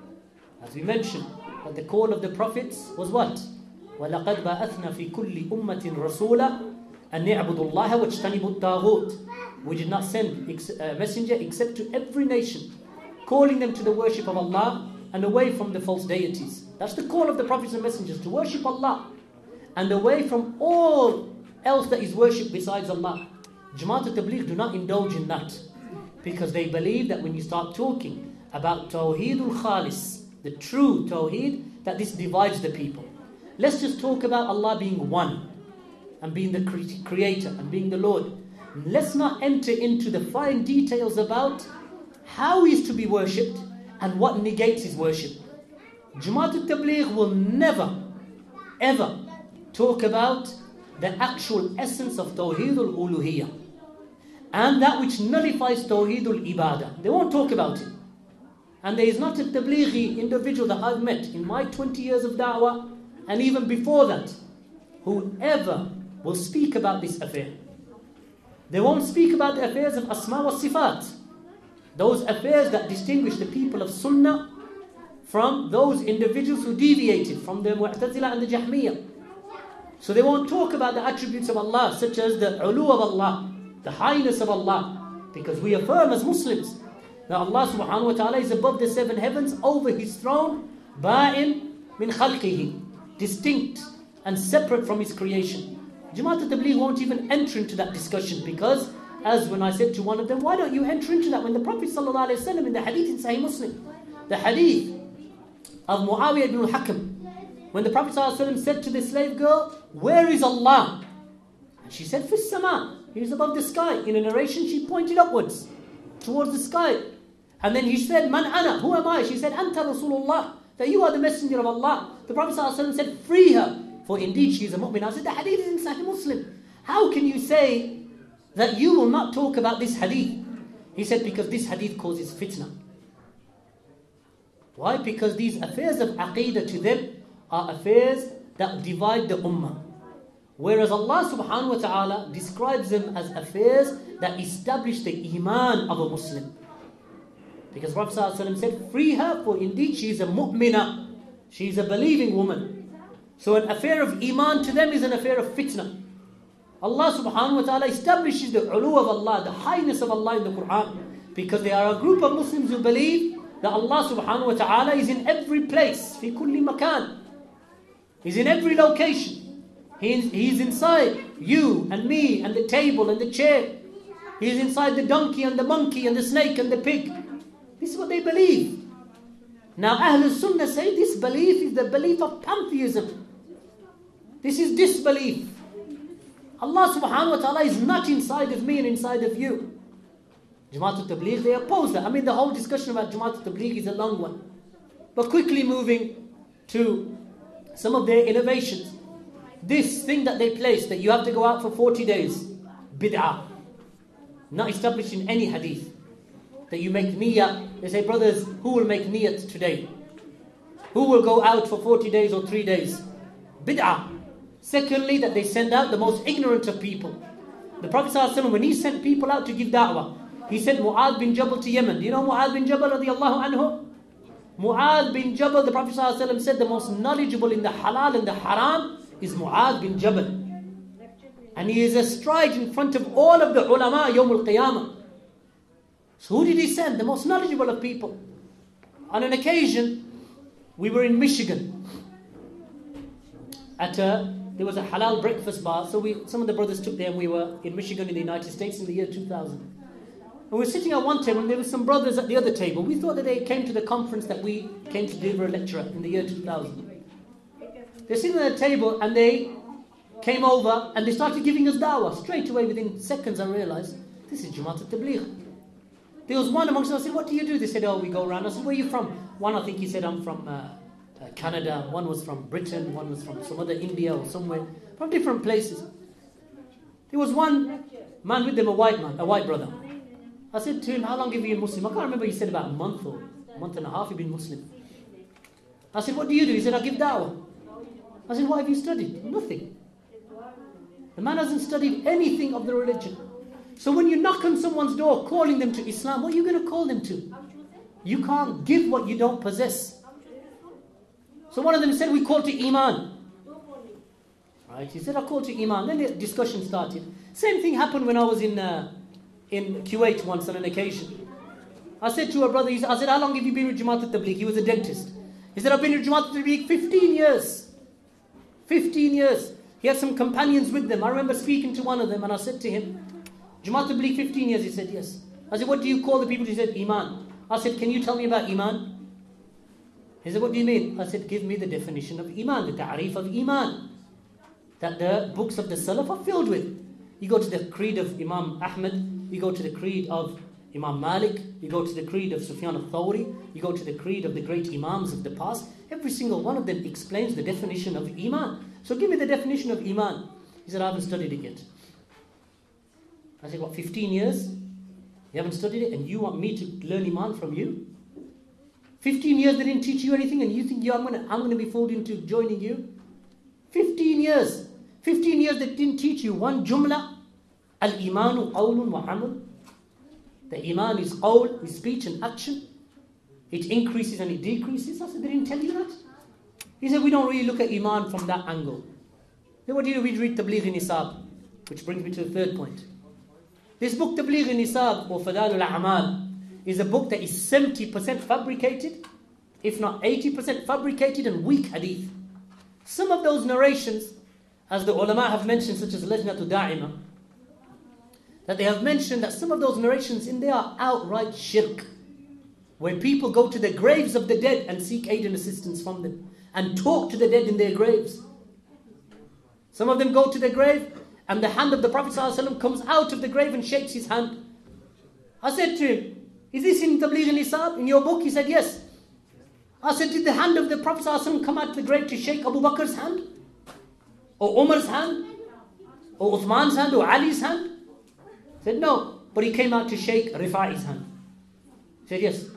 As we mentioned, that the call of the prophets was what? وَلَقَدْ بَعَثْنَا فِي كُلِّ أُمَّةٍ رَسُولًا أَنْ يَعْبُدُوا اللَّهَ وَاجْتَنِبُوا الطَّاغُوتِ. We did not send a messenger except to every nation, calling them to the worship of Allah and away from the false deities. That's the call of the prophets and messengers, to worship Allah and away from all else that is worshipped besides Allah. Jamaat al-Tabligh do not indulge in that, because they believe that when you start talking about Tawheed al-Khalis, the true Tawheed, that this divides the people. Let's just talk about Allah being one and being the creator and being the Lord. Let's not enter into the fine details about how He is to be worshipped and what negates His worship. Jamaat al-Tabligh will never, ever talk about the actual essence of Tawheed al-Uluhiyyah and that which nullifies Tawheed al-Ibadah. They won't talk about it. And there is not a Tablighi individual that I've met in my 20 years of da'wah and even before that whoever will speak about this affair. They won't speak about the affairs of Asma wa Sifat, those affairs that distinguish the people of Sunnah from those individuals who deviated from the Mu'tazila and the Jahmiyyah. So they won't talk about the attributes of Allah, such as the ulu of Allah, the highness of Allah, because we affirm as Muslims that Allah subhanahu wa ta'ala is above the seven heavens, over His throne, ba'in min khalqihi, distinct and separate from His creation. Jamaat al-Tabligh won't even enter into that discussion, because as when I said to one of them, why don't you enter into that, when the Prophet sallallahu alaihi wasallam in the hadith in Sahih Muslim, the hadith of Muawiyah ibn al-Hakam, when the Prophet sallallahu alaihi wasallam said to the slave girl, where is Allah? And she said, Fis sama, He is above the sky. In a narration she pointed upwards towards the sky. And then he said, Man ana, who am I? She said, Anta Rasulullah, that you are the messenger of Allah. The Prophet ﷺ said, free her, for indeed she is a mu'min. I said, the hadith is in Sahih Muslim. How can you say that you will not talk about this hadith? He said, because this hadith causes fitna. Why? Because these affairs of aqeedah to them are affairs that divide the ummah. Whereas Allah subhanahu wa ta'ala describes them as affairs that establish the iman of a Muslim. Because Prophet ﷺ said, free her, for indeed she is a mu'mina. She is a believing woman. So an affair of iman to them is an affair of fitna. Allah subhanahu wa ta'ala establishes the ulu of Allah, the highness of Allah in the Quran. Because there are a group of Muslims who believe that Allah subhanahu wa ta'ala is in every place, fi kulli makan. He's in every location. He's inside you and me and the table and the chair. He's inside the donkey and the monkey and the snake and the pig. This is what they believe. Now Ahlul Sunnah say this belief is the belief of pantheism. This is disbelief. Allah subhanahu wa ta'ala is not inside of me and inside of you. Jamaat al-Tabligh, they oppose that. I mean, the whole discussion about Jamaat al-Tabligh is a long one. But quickly moving to some of their innovations. This thing that they placed, that you have to go out for 40 days, bid'ah. Not established in any hadith. That you make niyyah. They say, brothers, who will make niyyat today? Who will go out for 40 days or 3 days? Bid'ah. Secondly, that they send out the most ignorant of people. The Prophet ﷺ, when he sent people out to give da'wah, he sent Mu'adh bin Jabal to Yemen. Do you know Mu'adh bin Jabal radiallahu anhu? Mu'adh bin Jabal, the Prophet ﷺ said, the most knowledgeable in the halal and the haram is Mu'adh bin Jabal. And he is astride in front of all of the ulama Yawm al-Qiyamah. So who did he send? The most knowledgeable of people. On an occasion, we were in Michigan. There was a halal breakfast bar. So some of the brothers took there, and we were in Michigan in the United States in the year 2000. And we were sitting at one table, and there were some brothers at the other table. We thought that they came to the conference that we came to deliver a lecture at in the year 2000. They're sitting at the table, and they came over, and they started giving us da'wah. Straight away, within seconds, I realized, this is Jamaat al-Tabligh. There was one amongst them. I said, what do you do? They said, oh, we go around. I said, where are you from? One, I think he said, I'm from Canada. One was from Britain. One was from some other India or somewhere. From different places. There was one man with them, a white brother. I said to him, how long have you been Muslim? I can't remember, he said about a month or a month and a half you've been Muslim. I said, what do you do? He said, I give da'wah. I said, what have you studied? Nothing. The man hasn't studied anything of the religion. So when you knock on someone's door calling them to Islam, what are you going to call them to? You can't give what you don't possess. So one of them said, we call to Iman. Right? He said, I call to Iman. Then the discussion started. Same thing happened when I was in Kuwait once on an occasion. I said to a brother, I said, how long have you been with Jamaat al-Tabligh? He was a dentist. He said, I've been with Jamaat al-Tabligh 15 years. 15 years. He had some companions with them. I remember speaking to one of them and I said to him, Jamaat al-Tabligh 15 years? He said, yes. I said, what do you call the people? He said, Iman. I said, can you tell me about Iman? He said, what do you mean? I said, give me the definition of Iman, the ta'arif of Iman, that the books of the Salaf are filled with. You go to the creed of Imam Ahmad, you go to the creed of Imam Malik, you go to the creed of Sufyan al-Thawri, you go to the creed of the great Imams of the past. Every single one of them explains the definition of Iman. So give me the definition of Iman. He said, I haven't studied it yet. I said, what, 15 years? You haven't studied it and you want me to learn Iman from you? 15 years they didn't teach you anything and you think I'm going to be fooled into joining you? 15 years. 15 years they didn't teach you one jumla. Al-imanu qawlun wa amal. The iman is qawl, is speech and action. It increases and it decreases. I said, they didn't tell you that? He said, we don't really look at iman from that angle. Then what do? We read Tabligh-i-Nisab, which brings me to the third point. This book, Tabligh-i-Nisab or Fadal al-A'mal, is a book that is 70% fabricated, if not 80% fabricated and weak hadith. Some of those narrations, as the ulama have mentioned, such as Lajnatu Da'ima, that they have mentioned that some of those narrations in there are outright shirk, where people go to the graves of the dead and seek aid and assistance from them, and talk to the dead in their graves. Some of them go to the grave, and the hand of the Prophet ﷺ comes out of the grave and shakes his hand. I said to him, is this in Tabligh-i-Nisab, in your book? He said, yes. I said, did the hand of the Prophet ﷺ come out of the grave to shake Abu Bakr's hand? Or Umar's hand? Or Uthman's hand? Or Ali's hand? He said, no. But he came out to shake Rifa'i's hand. He said, yes.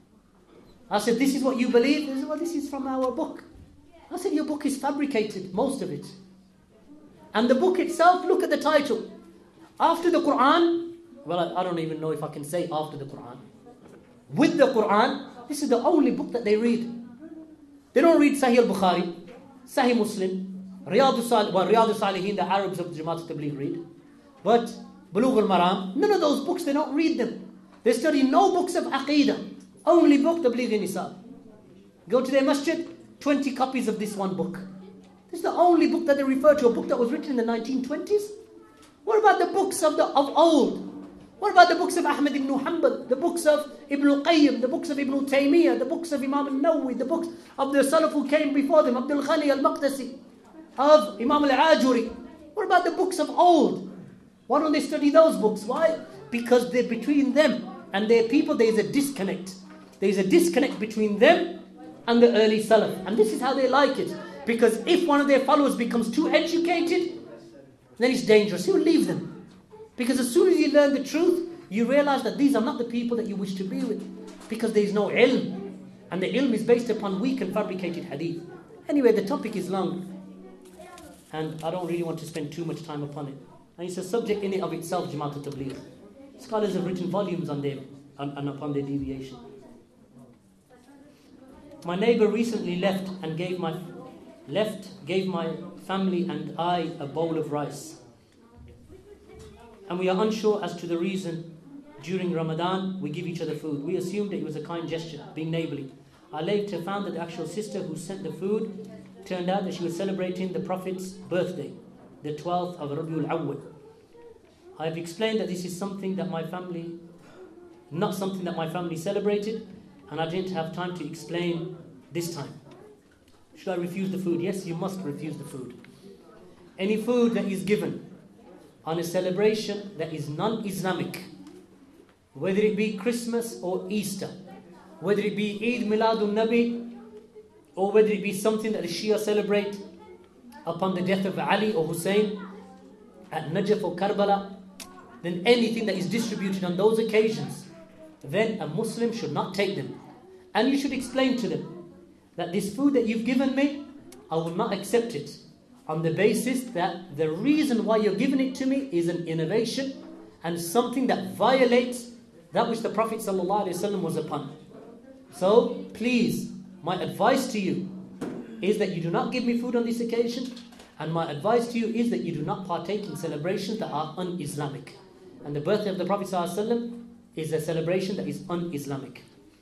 I said, this is what you believe? He said, well, this is from our book. I said, your book is fabricated, most of it. And the book itself, look at the title. After the Quran, well, I don't even know if I can say after the Quran. With the Quran, this is the only book that they read. They don't read Sahih al-Bukhari, Sahih Muslim, Riyadh al-Salihin, the Arabs of Jamaat al-Tabligh read. But Bulugh al-Maram, none of those books, they don't read them. They study no books of Aqeedah. Only book, Tabligh-i-Nisab. Go to their masjid, 20 copies of this one book. This is the only book that they refer to, a book that was written in the 1920s. What about the books of old? What about the books of Ahmad ibn Hanbal, the books of Ibn al-Qayyim, the books of Ibn Taymiyyah, the books of Imam al-Nawawi, the books of the Salaf who came before them, Abdul Ghani al-Maqdisi, of Imam al-Ajuri? What about the books of old? Why don't they study those books? Why? Because they're between them and their people, there is a disconnect. There is a disconnect between them and the early Salaf. And this is how they like it. Because if one of their followers becomes too educated, then it's dangerous. He'll leave them. Because as soon as you learn the truth, you realize that these are not the people that you wish to be with. Because there is no ilm. And the ilm is based upon weak and fabricated hadith. Anyway, the topic is long. And I don't really want to spend too much time upon it. And it's a subject in and of itself, Jamaat al-Tabligh. Scholars have written volumes on them and upon their deviation. My neighbor recently gave my family and I a bowl of rice. And we are unsure as to the reason. During Ramadan, we give each other food. We assumed that it was a kind gesture, being neighbourly. I later found that the actual sister who sent the food turned out that she was celebrating the Prophet's birthday, the 12th of Rabiul Awwal. I have explained that this is not something that my family celebrated, and I didn't have time to explain this time. Should I refuse the food? Yes, you must refuse the food. Any food that is given on a celebration that is non-Islamic, whether it be Christmas or Easter, whether it be Eid Miladun Nabi, or whether it be something that the Shia celebrate upon the death of Ali or Hussein, at Najaf or Karbala, then anything that is distributed on those occasions, then a Muslim should not take them. And you should explain to them that this food that you've given me, I will not accept it on the basis that the reason why you're giving it to me is an innovation and something that violates that which the Prophet ﷺ was upon. So please, my advice to you is that you do not give me food on this occasion, and my advice to you is that you do not partake in celebrations that are un-Islamic. And the birthday of the Prophet ﷺ is a celebration that is un-Islamic.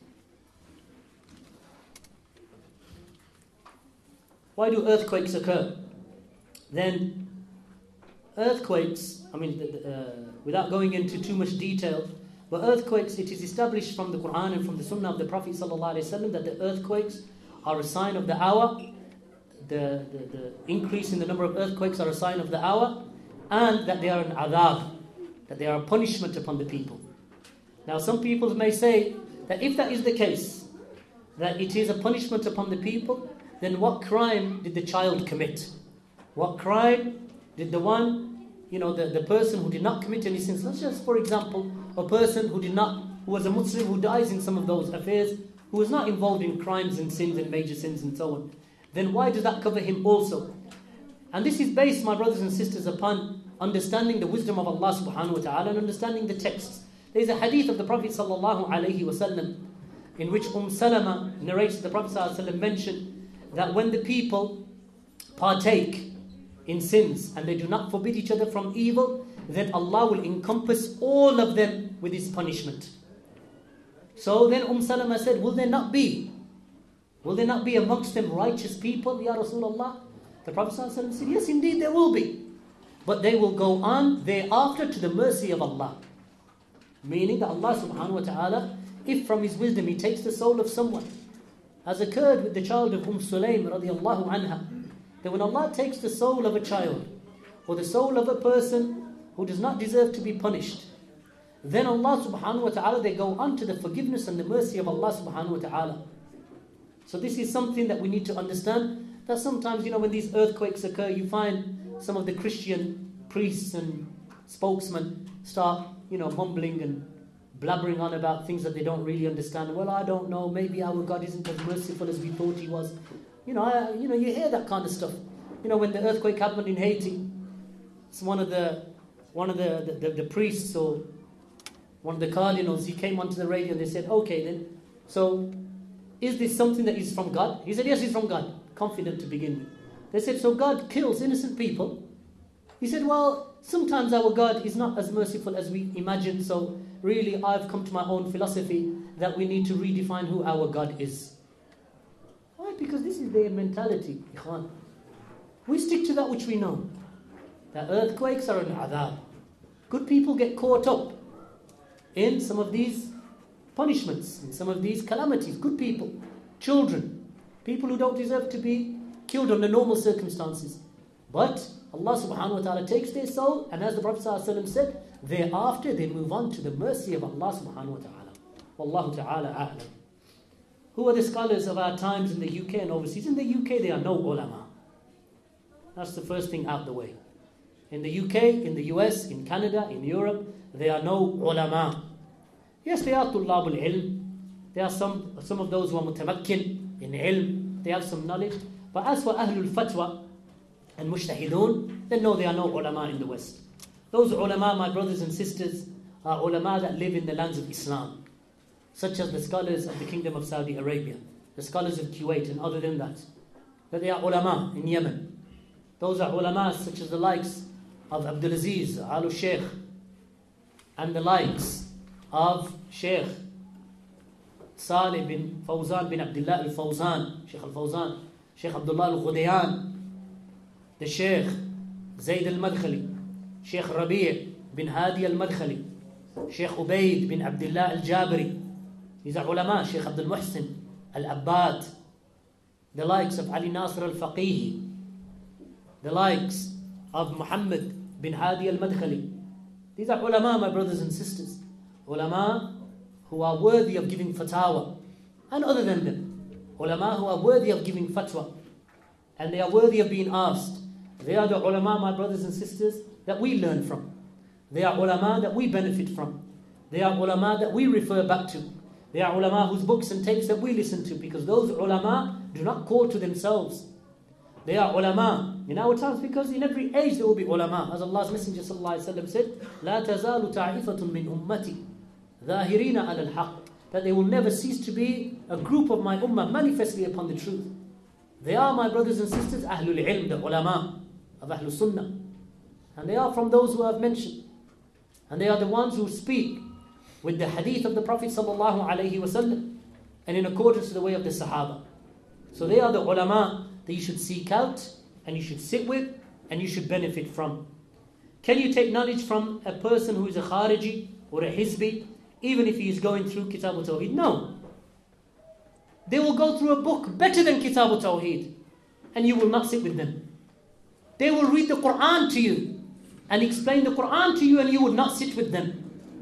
Why do earthquakes occur? Then earthquakes, without going into too much detail, but earthquakes, it is established from the Quran and from the Sunnah of the Prophet ﷺ that the earthquakes are a sign of the hour. The increase in the number of earthquakes are a sign of the hour, and that they are an adab, that they are a punishment upon the people. Now some people may say that if that is the case, that it is a punishment upon the people, then what crime did the child commit? What crime did the person who did not commit any sins? Let's just, for example, a person who was a Muslim who dies in some of those affairs, who was not involved in crimes and sins and major sins and so on. Then why does that cover him also? And this is based, my brothers and sisters, upon understanding the wisdom of Allah subhanahu wa ta'ala and understanding the texts. There is a hadith of the Prophet sallallahu alayhi wa sallam in which Salama narrates the Prophet sallallahu alayhi wa sallam mentioned that when the people partake in sins and they do not forbid each other from evil, then Allah will encompass all of them with His punishment. So then Salama said, will there not be amongst them righteous people, Ya Rasulullah? The Prophet ﷺ said, yes, indeed there will be. But they will go on thereafter to the mercy of Allah. Meaning that Allah subhanahu wa ta'ala, if from His wisdom He takes the soul of someone, as occurred with the child of Sulaym radiallahu anha, that when Allah takes the soul of a child, or the soul of a person who does not deserve to be punished, then Allah subhanahu wa ta'ala, they go on to the forgiveness and the mercy of Allah subhanahu wa ta'ala. So this is something that we need to understand, that sometimes, when these earthquakes occur, you find some of the Christian priests and spokesmen start, mumbling and blabbering on about things that they don't really understand. Well, I don't know, maybe our God isn't as merciful as we thought He was. You hear that kind of stuff. When the earthquake happened in Haiti, it's one of the priests or one of the cardinals, he came onto the radio and they said, okay then, so is this something that is from God? He said, yes, it's from God. Confident to begin with. They said, so God kills innocent people? He said, well, sometimes our God is not as merciful as we imagine, so really I've come to my own philosophy that we need to redefine who our God is. Why? Because this is their mentality, Ikhwan. We stick to that which we know. That earthquakes are an adab. Good people get caught up in some of these punishments, in some of these calamities. Good people, children, people who don't deserve to be killed under normal circumstances. But Allah subhanahu wa ta'ala takes their soul, and as the Prophet ﷺ said, thereafter they move on to the mercy of Allah subhanahu wa ta'ala. Wallahu ta'ala a'lam. Who are the scholars of our times in the UK and overseas? In the UK there are no ulama. That's the first thing out the way. In the UK, in the US, in Canada, in Europe, there are no ulama. Yes, there are tullabul ilm. There are some of those who are mutamakkin in ilm. They have some knowledge. But as for ahlul fatwa and mushtahidun, then no, there are no ulama in the West. Those ulama, my brothers and sisters, are ulama that live in the lands of Islam, such as the scholars of the Kingdom of Saudi Arabia, the scholars of Kuwait, and other than that. But they are ulama in Yemen. Those are ulama such as the likes of Abdulaziz Al Sheikh, and the likes of Sheikh Salih bin Fawzan bin Abdullah al-Fawzan, Sheikh al-Fawzan, Sheikh Abdullah al-Ghudayan, the Sheikh Zayd al-Madkhali, Sheikh Rabi' bin Hadi al-Madkhali, Sheikh Ubaid bin Abdullah al-Jabri. These are ulama, Sheikh Abdul Muhsin al-Abbad, the likes of Ali Nasr al-Faqihi, the likes of Muhammad bin Hadi al-Madkhali. These are ulama, my brothers and sisters. Ulama who are worthy of giving fatwa, and other than them, ulama who are worthy of giving fatwa, and they are worthy of being asked. They are the ulama, my brothers and sisters, that we learn from. They are ulama that we benefit from. They are ulama that we refer back to. They are ulama whose books and tapes that we listen to, because those ulama do not call to themselves. They are ulama in our times, because in every age there will be ulama. As Allah's Messenger sallallahu alaihi wasallam said, لا تزال طائفة من أمتي ظاهرين على الحق, that they will never cease to be a group of my ummah manifestly upon the truth. They are, my brothers and sisters, Ahlul Ilm, the ulama of Ahlul Sunnah. And they are from those who I have mentioned. And they are the ones who speak with the hadith of the Prophet sallallahu alaihi wasallam and in accordance to the way of the Sahaba. So they are the ulama that you should seek out and you should sit with and you should benefit from. Can you take knowledge from a person who is a Khariji or a Hizbi, even if he is going through Kitab al-Tawheed? No. They will go through a book better than Kitab al-Tawheed and you will not sit with them. They will read the Quran to you and explain the Quran to you and you would not sit with them.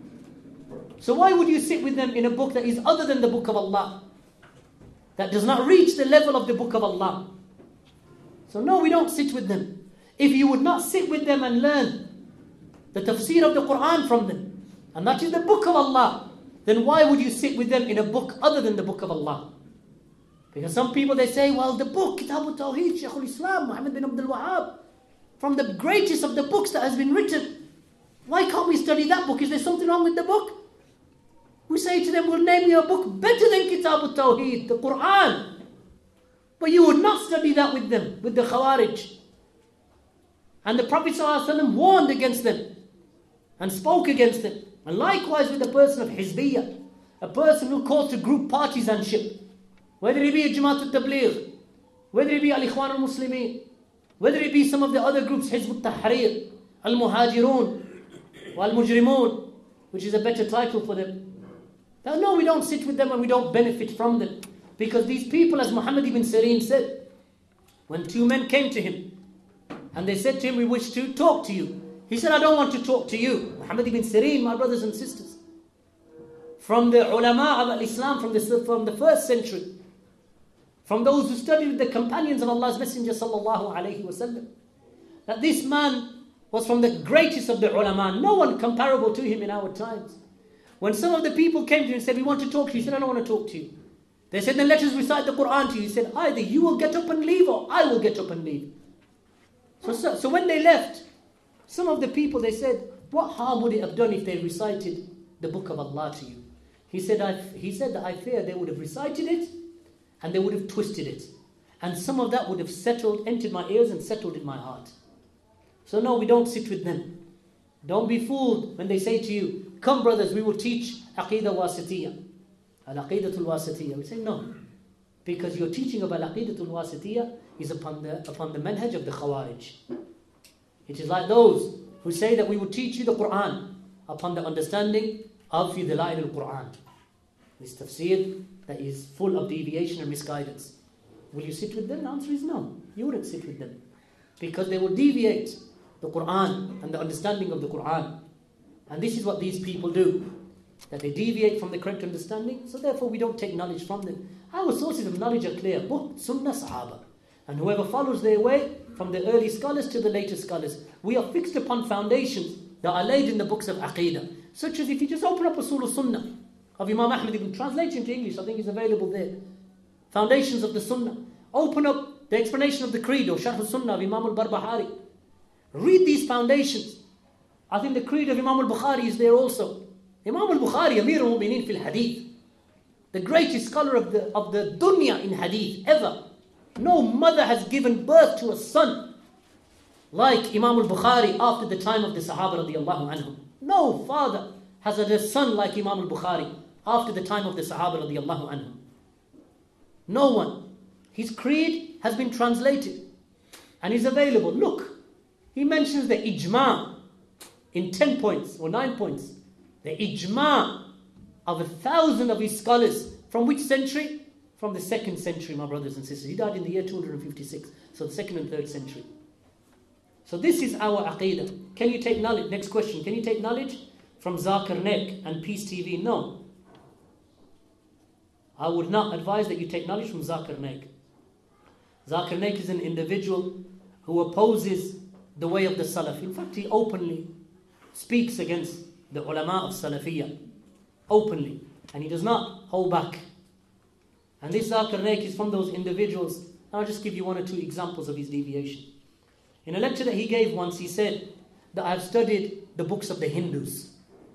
So why would you sit with them in a book that is other than the book of Allah, that does not reach the level of the book of Allah? So no, we don't sit with them. If you would not sit with them and learn the tafsir of the Quran from them, and that is the book of Allah, then why would you sit with them in a book other than the book of Allah? Because some people, they say, well, the book, Kitab al-Tawheed, Shaykh al-Islam, Muhammad bin Abdul Wahhab, from the greatest of the books that has been written. Why can't we study that book? Is there something wrong with the book? We say to them, we'll name you a book better than Kitab al-Tawheed, the Quran. But you would not study that with them, with the Khawarij. And the Prophet ﷺ warned against them and spoke against them. And likewise with the person of Hizbiyah, a person who calls to group partisanship, whether it be Jamaat al-Tabligh, whether it be Al-Ikhwan al-Muslimin, whether it be some of the other groups, Hizb al-Tahrir, Al-Muhajirun, Al-Mujrimun, which is a better title for them. Now, no, we don't sit with them and we don't benefit from them. Because these people, as Muhammad ibn Sirin said, when two men came to him and they said to him, we wish to talk to you. He said, I don't want to talk to you. Muhammad ibn Sirin, my brothers and sisters, from the ulama of Islam, from the first century, from those who studied with the companions of Allah's Messenger sallallahu alaihi wasallam, that this man was from the greatest of the ulama, no one comparable to him in our times. When some of the people came to him and said, we want to talk to you, he said, I don't want to talk to you. They said, then let us recite the Quran to you. He said, either you will get up and leave or I will get up and leave. So when they left, some of the people, they said, what harm would it have done if they recited the book of Allah to you? He said that I fear they would have recited it and they would have twisted it. And some of that would have entered my ears and settled in my heart. So no, we don't sit with them. Don't be fooled when they say to you, come brothers, we will teach Aqidah Wasitiyah. Al-Aqidatul Wasitiyah. We say no. Because your teaching of Al-Aqidatul Wasitiyah is upon the manhaj of the Khawarij. It is like those who say that we will teach you the Quran upon the understanding of fi Dalail al-Quran. This tafsir that is full of deviation and misguidance. Will you sit with them? The answer is no. You wouldn't sit with them. Because they will deviate the Quran and the understanding of the Quran. And this is what these people do. That they deviate from the correct understanding. So therefore we don't take knowledge from them. Our sources of knowledge are clear. Book, Sunnah, Sahaba. And whoever follows their way, from the early scholars to the later scholars, we are fixed upon foundations that are laid in the books of Aqidah. Such as if you just open up Usul al-Sunnah of Imam Ahmad ibn, translate into English, I think it's available there. Foundations of the Sunnah. Open up the explanation of the Creed or Sharh al-Sunnah of Imam al-Barbahari. Read these foundations. I think the Creed of Imam al-Bukhari is there also. Imam al-Bukhari, Amir al-Mu'mineen fil Hadith, the greatest scholar of the dunya in Hadith ever. No mother has given birth to a son like Imam al-Bukhari after the time of the Sahaba radiyallahu anhum. No father has had a son like Imam al-Bukhari after the time of the Sahaba radiyallahu anhum. No one. His creed has been translated and is available. Look, he mentions the ijma in 10 points or 9 points. The ijma of 1,000 of his scholars. From which century? From the 2nd century, my brothers and sisters. He died in the year 256. So the 2nd and 3rd century. So this is our aqidah. Can you take knowledge? Next question. Can you take knowledge from Zakir Naik and Peace TV? No. I would not advise that you take knowledge from Zakir Naik. Zakir Naik is an individual who opposes the way of the Salaf. In fact, he openly speaks against the ulama of Salafiyya. Openly. And he does not hold back. And this Zakir Naik is from those individuals. I'll just give you one or two examples of his deviation. In a lecture that he gave once, he said that I have studied the books of the Hindus.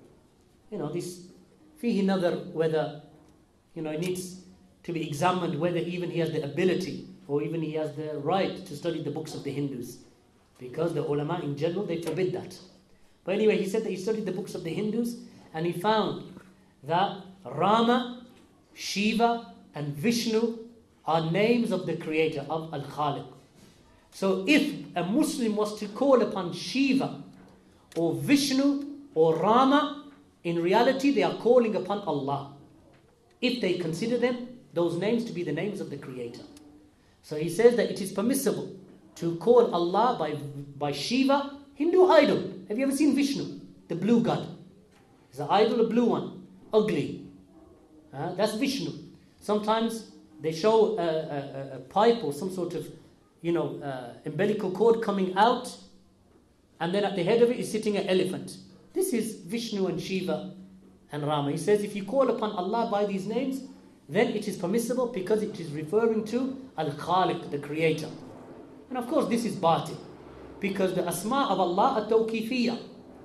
This fihi nadar, whether, it needs to be examined whether even he has the ability or even he has the right to study the books of the Hindus. Because the ulama in general, they forbid that. But anyway, he said that he studied the books of the Hindus and he found that Rama, Shiva and Vishnu are names of the creator, of Al-Khaliq. So if a Muslim was to call upon Shiva or Vishnu or Rama, in reality they are calling upon Allah. If they consider them, those names to be the names of the creator. So he says that it is permissible to call Allah by Shiva, Hindu idol. Have you ever seen Vishnu? The blue god. Is the idol a blue one? Ugly. That's Vishnu. Sometimes they show a pipe or some sort of, umbilical cord coming out, and then at the head of it is sitting an elephant. This is Vishnu and Shiva and Rama. He says if you call upon Allah by these names, then it is permissible because it is referring to Al-Khaliq, the creator. And of course this is batil, because the asma of Allah are tawqifiyya.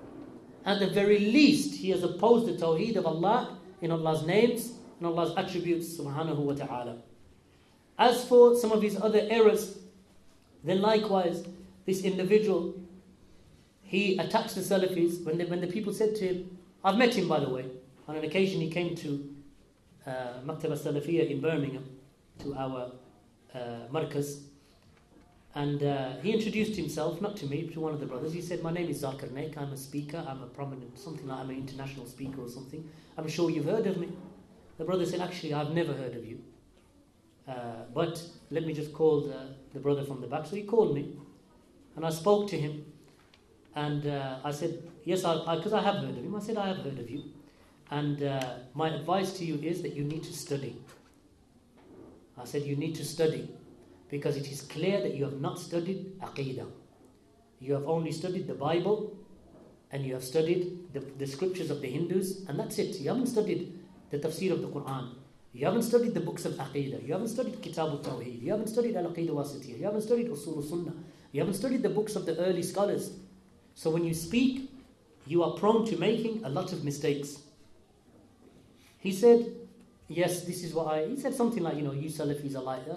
At the very least, he has opposed the tawheed of Allah in Allah's names and Allah's attributes, subhanahu wa ta'ala. As for some of his other errors, then likewise, this individual, he attacks the Salafis. When the people said to him, I've met him by the way, on an occasion he came to Maktaba Salafiyya in Birmingham, to our markaz, and he introduced himself, not to me, to one of the brothers. He said, my name is Zakir Naik, I'm a speaker, I'm a prominent, something like I'm an international speaker or something. I'm sure you've heard of me. The brother said, actually, I've never heard of you. But let me just call the brother from the back. So he called me, and I spoke to him, and I said, yes, because I have heard of him. I said, I have heard of you. And my advice to you is that you need to study. I said, you need to study, because it is clear that you have not studied Aqidah. You have only studied the Bible, and you have studied the scriptures of the Hindus, and that's it. You haven't studied the tafsir of the Quran. You haven't studied the books of Aqidah. You haven't studied Kitab al-Tawheed. You haven't studied Al-Aqidah Wasitiyah. You haven't studied Usul al-Sunnah. You haven't studied the books of the early scholars. So when you speak, you are prone to making a lot of mistakes. He said, yes, this is what he said something like, you Salafis are like that.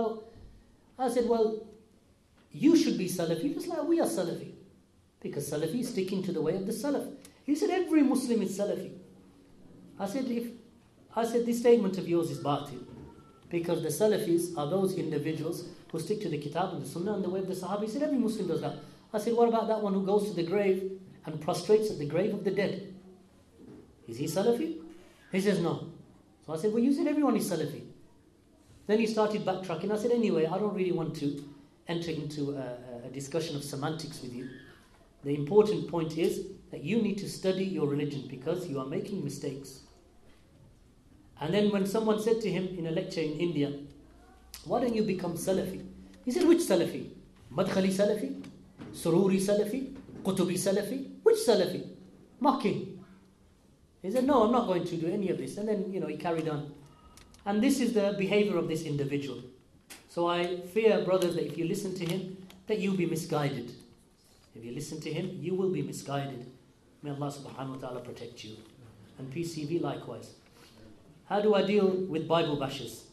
I said, well, you should be Salafi just like we are Salafi. Because Salafi is sticking to the way of the Salaf. He said, every Muslim is Salafi. I said, this statement of yours is batil. Because the Salafis are those individuals who stick to the Kitab and the Sunnah and the way of the Sahaba. He said, every Muslim does that. I said, what about that one who goes to the grave and prostrates at the grave of the dead? Is he Salafi? He says, no. So I said, well, you said everyone is Salafi. Then he started backtracking. I said, anyway, I don't really want to enter into a discussion of semantics with you. The important point is that you need to study your religion because you are making mistakes. And then when someone said to him in a lecture in India, why don't you become Salafi? He said, which Salafi? Madkhali Salafi? Sururi Salafi? Qutubi Salafi? Which Salafi? Mocking. He said, no, I'm not going to do any of this. And then, he carried on. And this is the behavior of this individual. So I fear, brothers, that if you listen to him, that you'll be misguided. If you listen to him, you will be misguided. May Allah subhanahu wa ta'ala protect you. And PCV likewise. How do I deal with Bible bashers?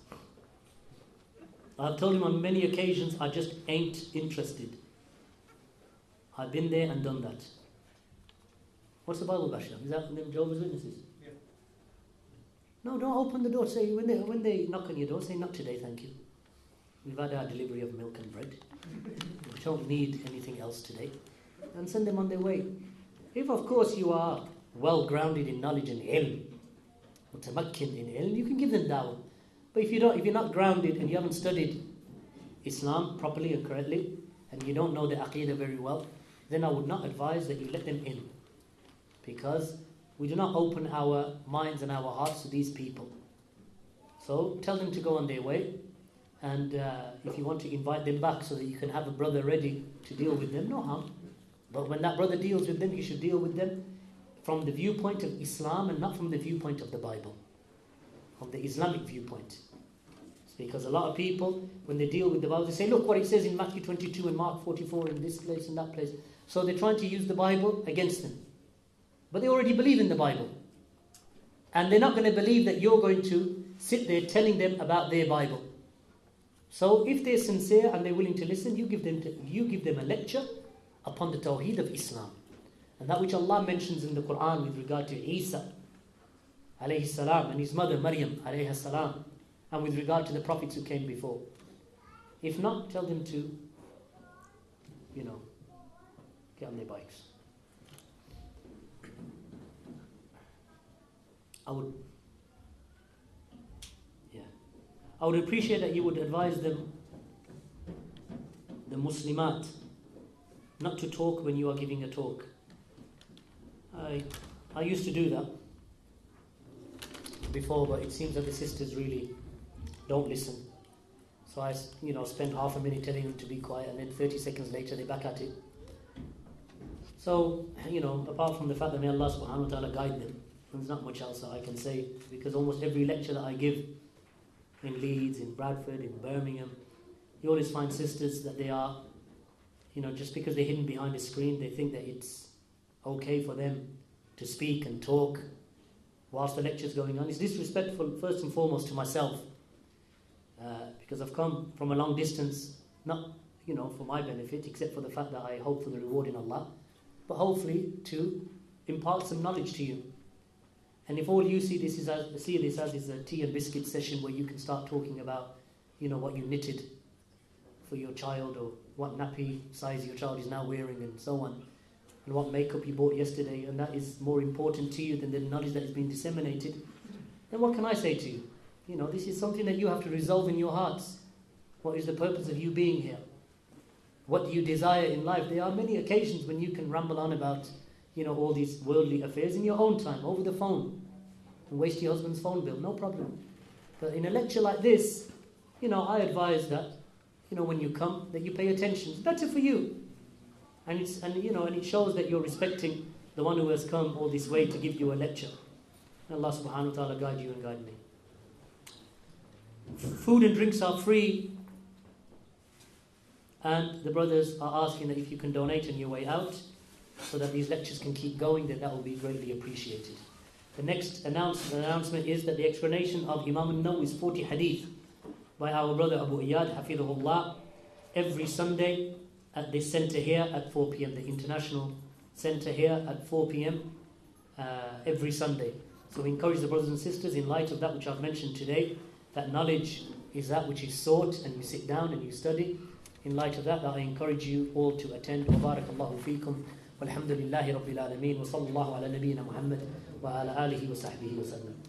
I've told him on many occasions, I just ain't interested. I've been there and done that. What's a Bible basher? Is that them Jehovah's Witnesses? Yeah. No, don't open the door. Say when they knock on your door, say, not today, thank you. We've had our delivery of milk and bread. We don't need anything else today. And send them on their way. If, of course, you are well grounded in knowledge and ilm, mutamakkin in ilm, you can give them dawah. But if you're not grounded and you haven't studied Islam properly and correctly, and you don't know the Aqidah very well, then I would not advise that you let them in. Because we do not open our minds and our hearts to these people. So tell them to go on their way. And if you want to invite them back so that you can have a brother ready to deal with them, no harm. But when that brother deals with them, you should deal with them from the viewpoint of Islam and not from the viewpoint of the Bible, from the Islamic viewpoint. It's because a lot of people, when they deal with the Bible, they say, look what it says in Matthew 22 and Mark 44 in this place and that place. So they're trying to use the Bible against them. But they already believe in the Bible. And they're not going to believe that you're going to sit there telling them about their Bible. So if they're sincere and they're willing to listen, you give them a lecture upon the Tawheed of Islam. And that which Allah mentions in the Quran with regard to Isa alayhi salam and his mother Maryam alayhi salam, and with regard to the prophets who came before. If not, tell them to, get on their bikes. I would appreciate that you would advise them, the Muslimat, not to talk when you are giving a talk. I used to do that before, but it seems that the sisters really don't listen. So I, spend half a minute telling them to be quiet, and then 30 seconds later they're back at it. So, apart from the fact that may Allah subhanahu wa ta'ala guide them, there's not much else that I can say, because almost every lecture that I give in Leeds, in Bradford, in Birmingham, you always find sisters that they are, just because they're hidden behind a screen, they think that it's okay for them to speak and talk whilst the lecture's going on. It's disrespectful, first and foremost, to myself, because I've come from a long distance, not, for my benefit, except for the fact that I hope for the reward in Allah, but hopefully to impart some knowledge to you. And if all you see this as is a tea and biscuit session where you can start talking about, what you knitted for your child, or what nappy size your child is now wearing, and so on, and what makeup you bought yesterday, and that is more important to you than the knowledge that is being disseminated, then what can I say to you? This is something that you have to resolve in your hearts. What is the purpose of you being here? What do you desire in life? There are many occasions when you can ramble on about all these worldly affairs in your own time, over the phone, and waste your husband's phone bill, no problem. But in a lecture like this, I advise that, when you come, that you pay attention. It's better for you. And it shows that you're respecting the one who has come all this way to give you a lecture. And Allah subhanahu wa ta'ala guide you and guide me. Food and drinks are free. And the brothers are asking that if you can donate on your way out, so that these lectures can keep going, then that will be greatly appreciated. The next announcement is that the explanation of Imam al-Nawawi's 40 hadith by our brother Abu Iyad, Hafidhullah, every Sunday at this centre here at 4 p.m, the international centre here at 4 p.m, every Sunday. So we encourage the brothers and sisters, in light of that which I've mentioned today, that knowledge is that which is sought, and you sit down and you study. In light of that, I encourage you all to attend. Wa barakallahu feekum. والحمد لله رب العالمين وصلى الله على نبينا محمد وعلى آله وصحبه وسلم.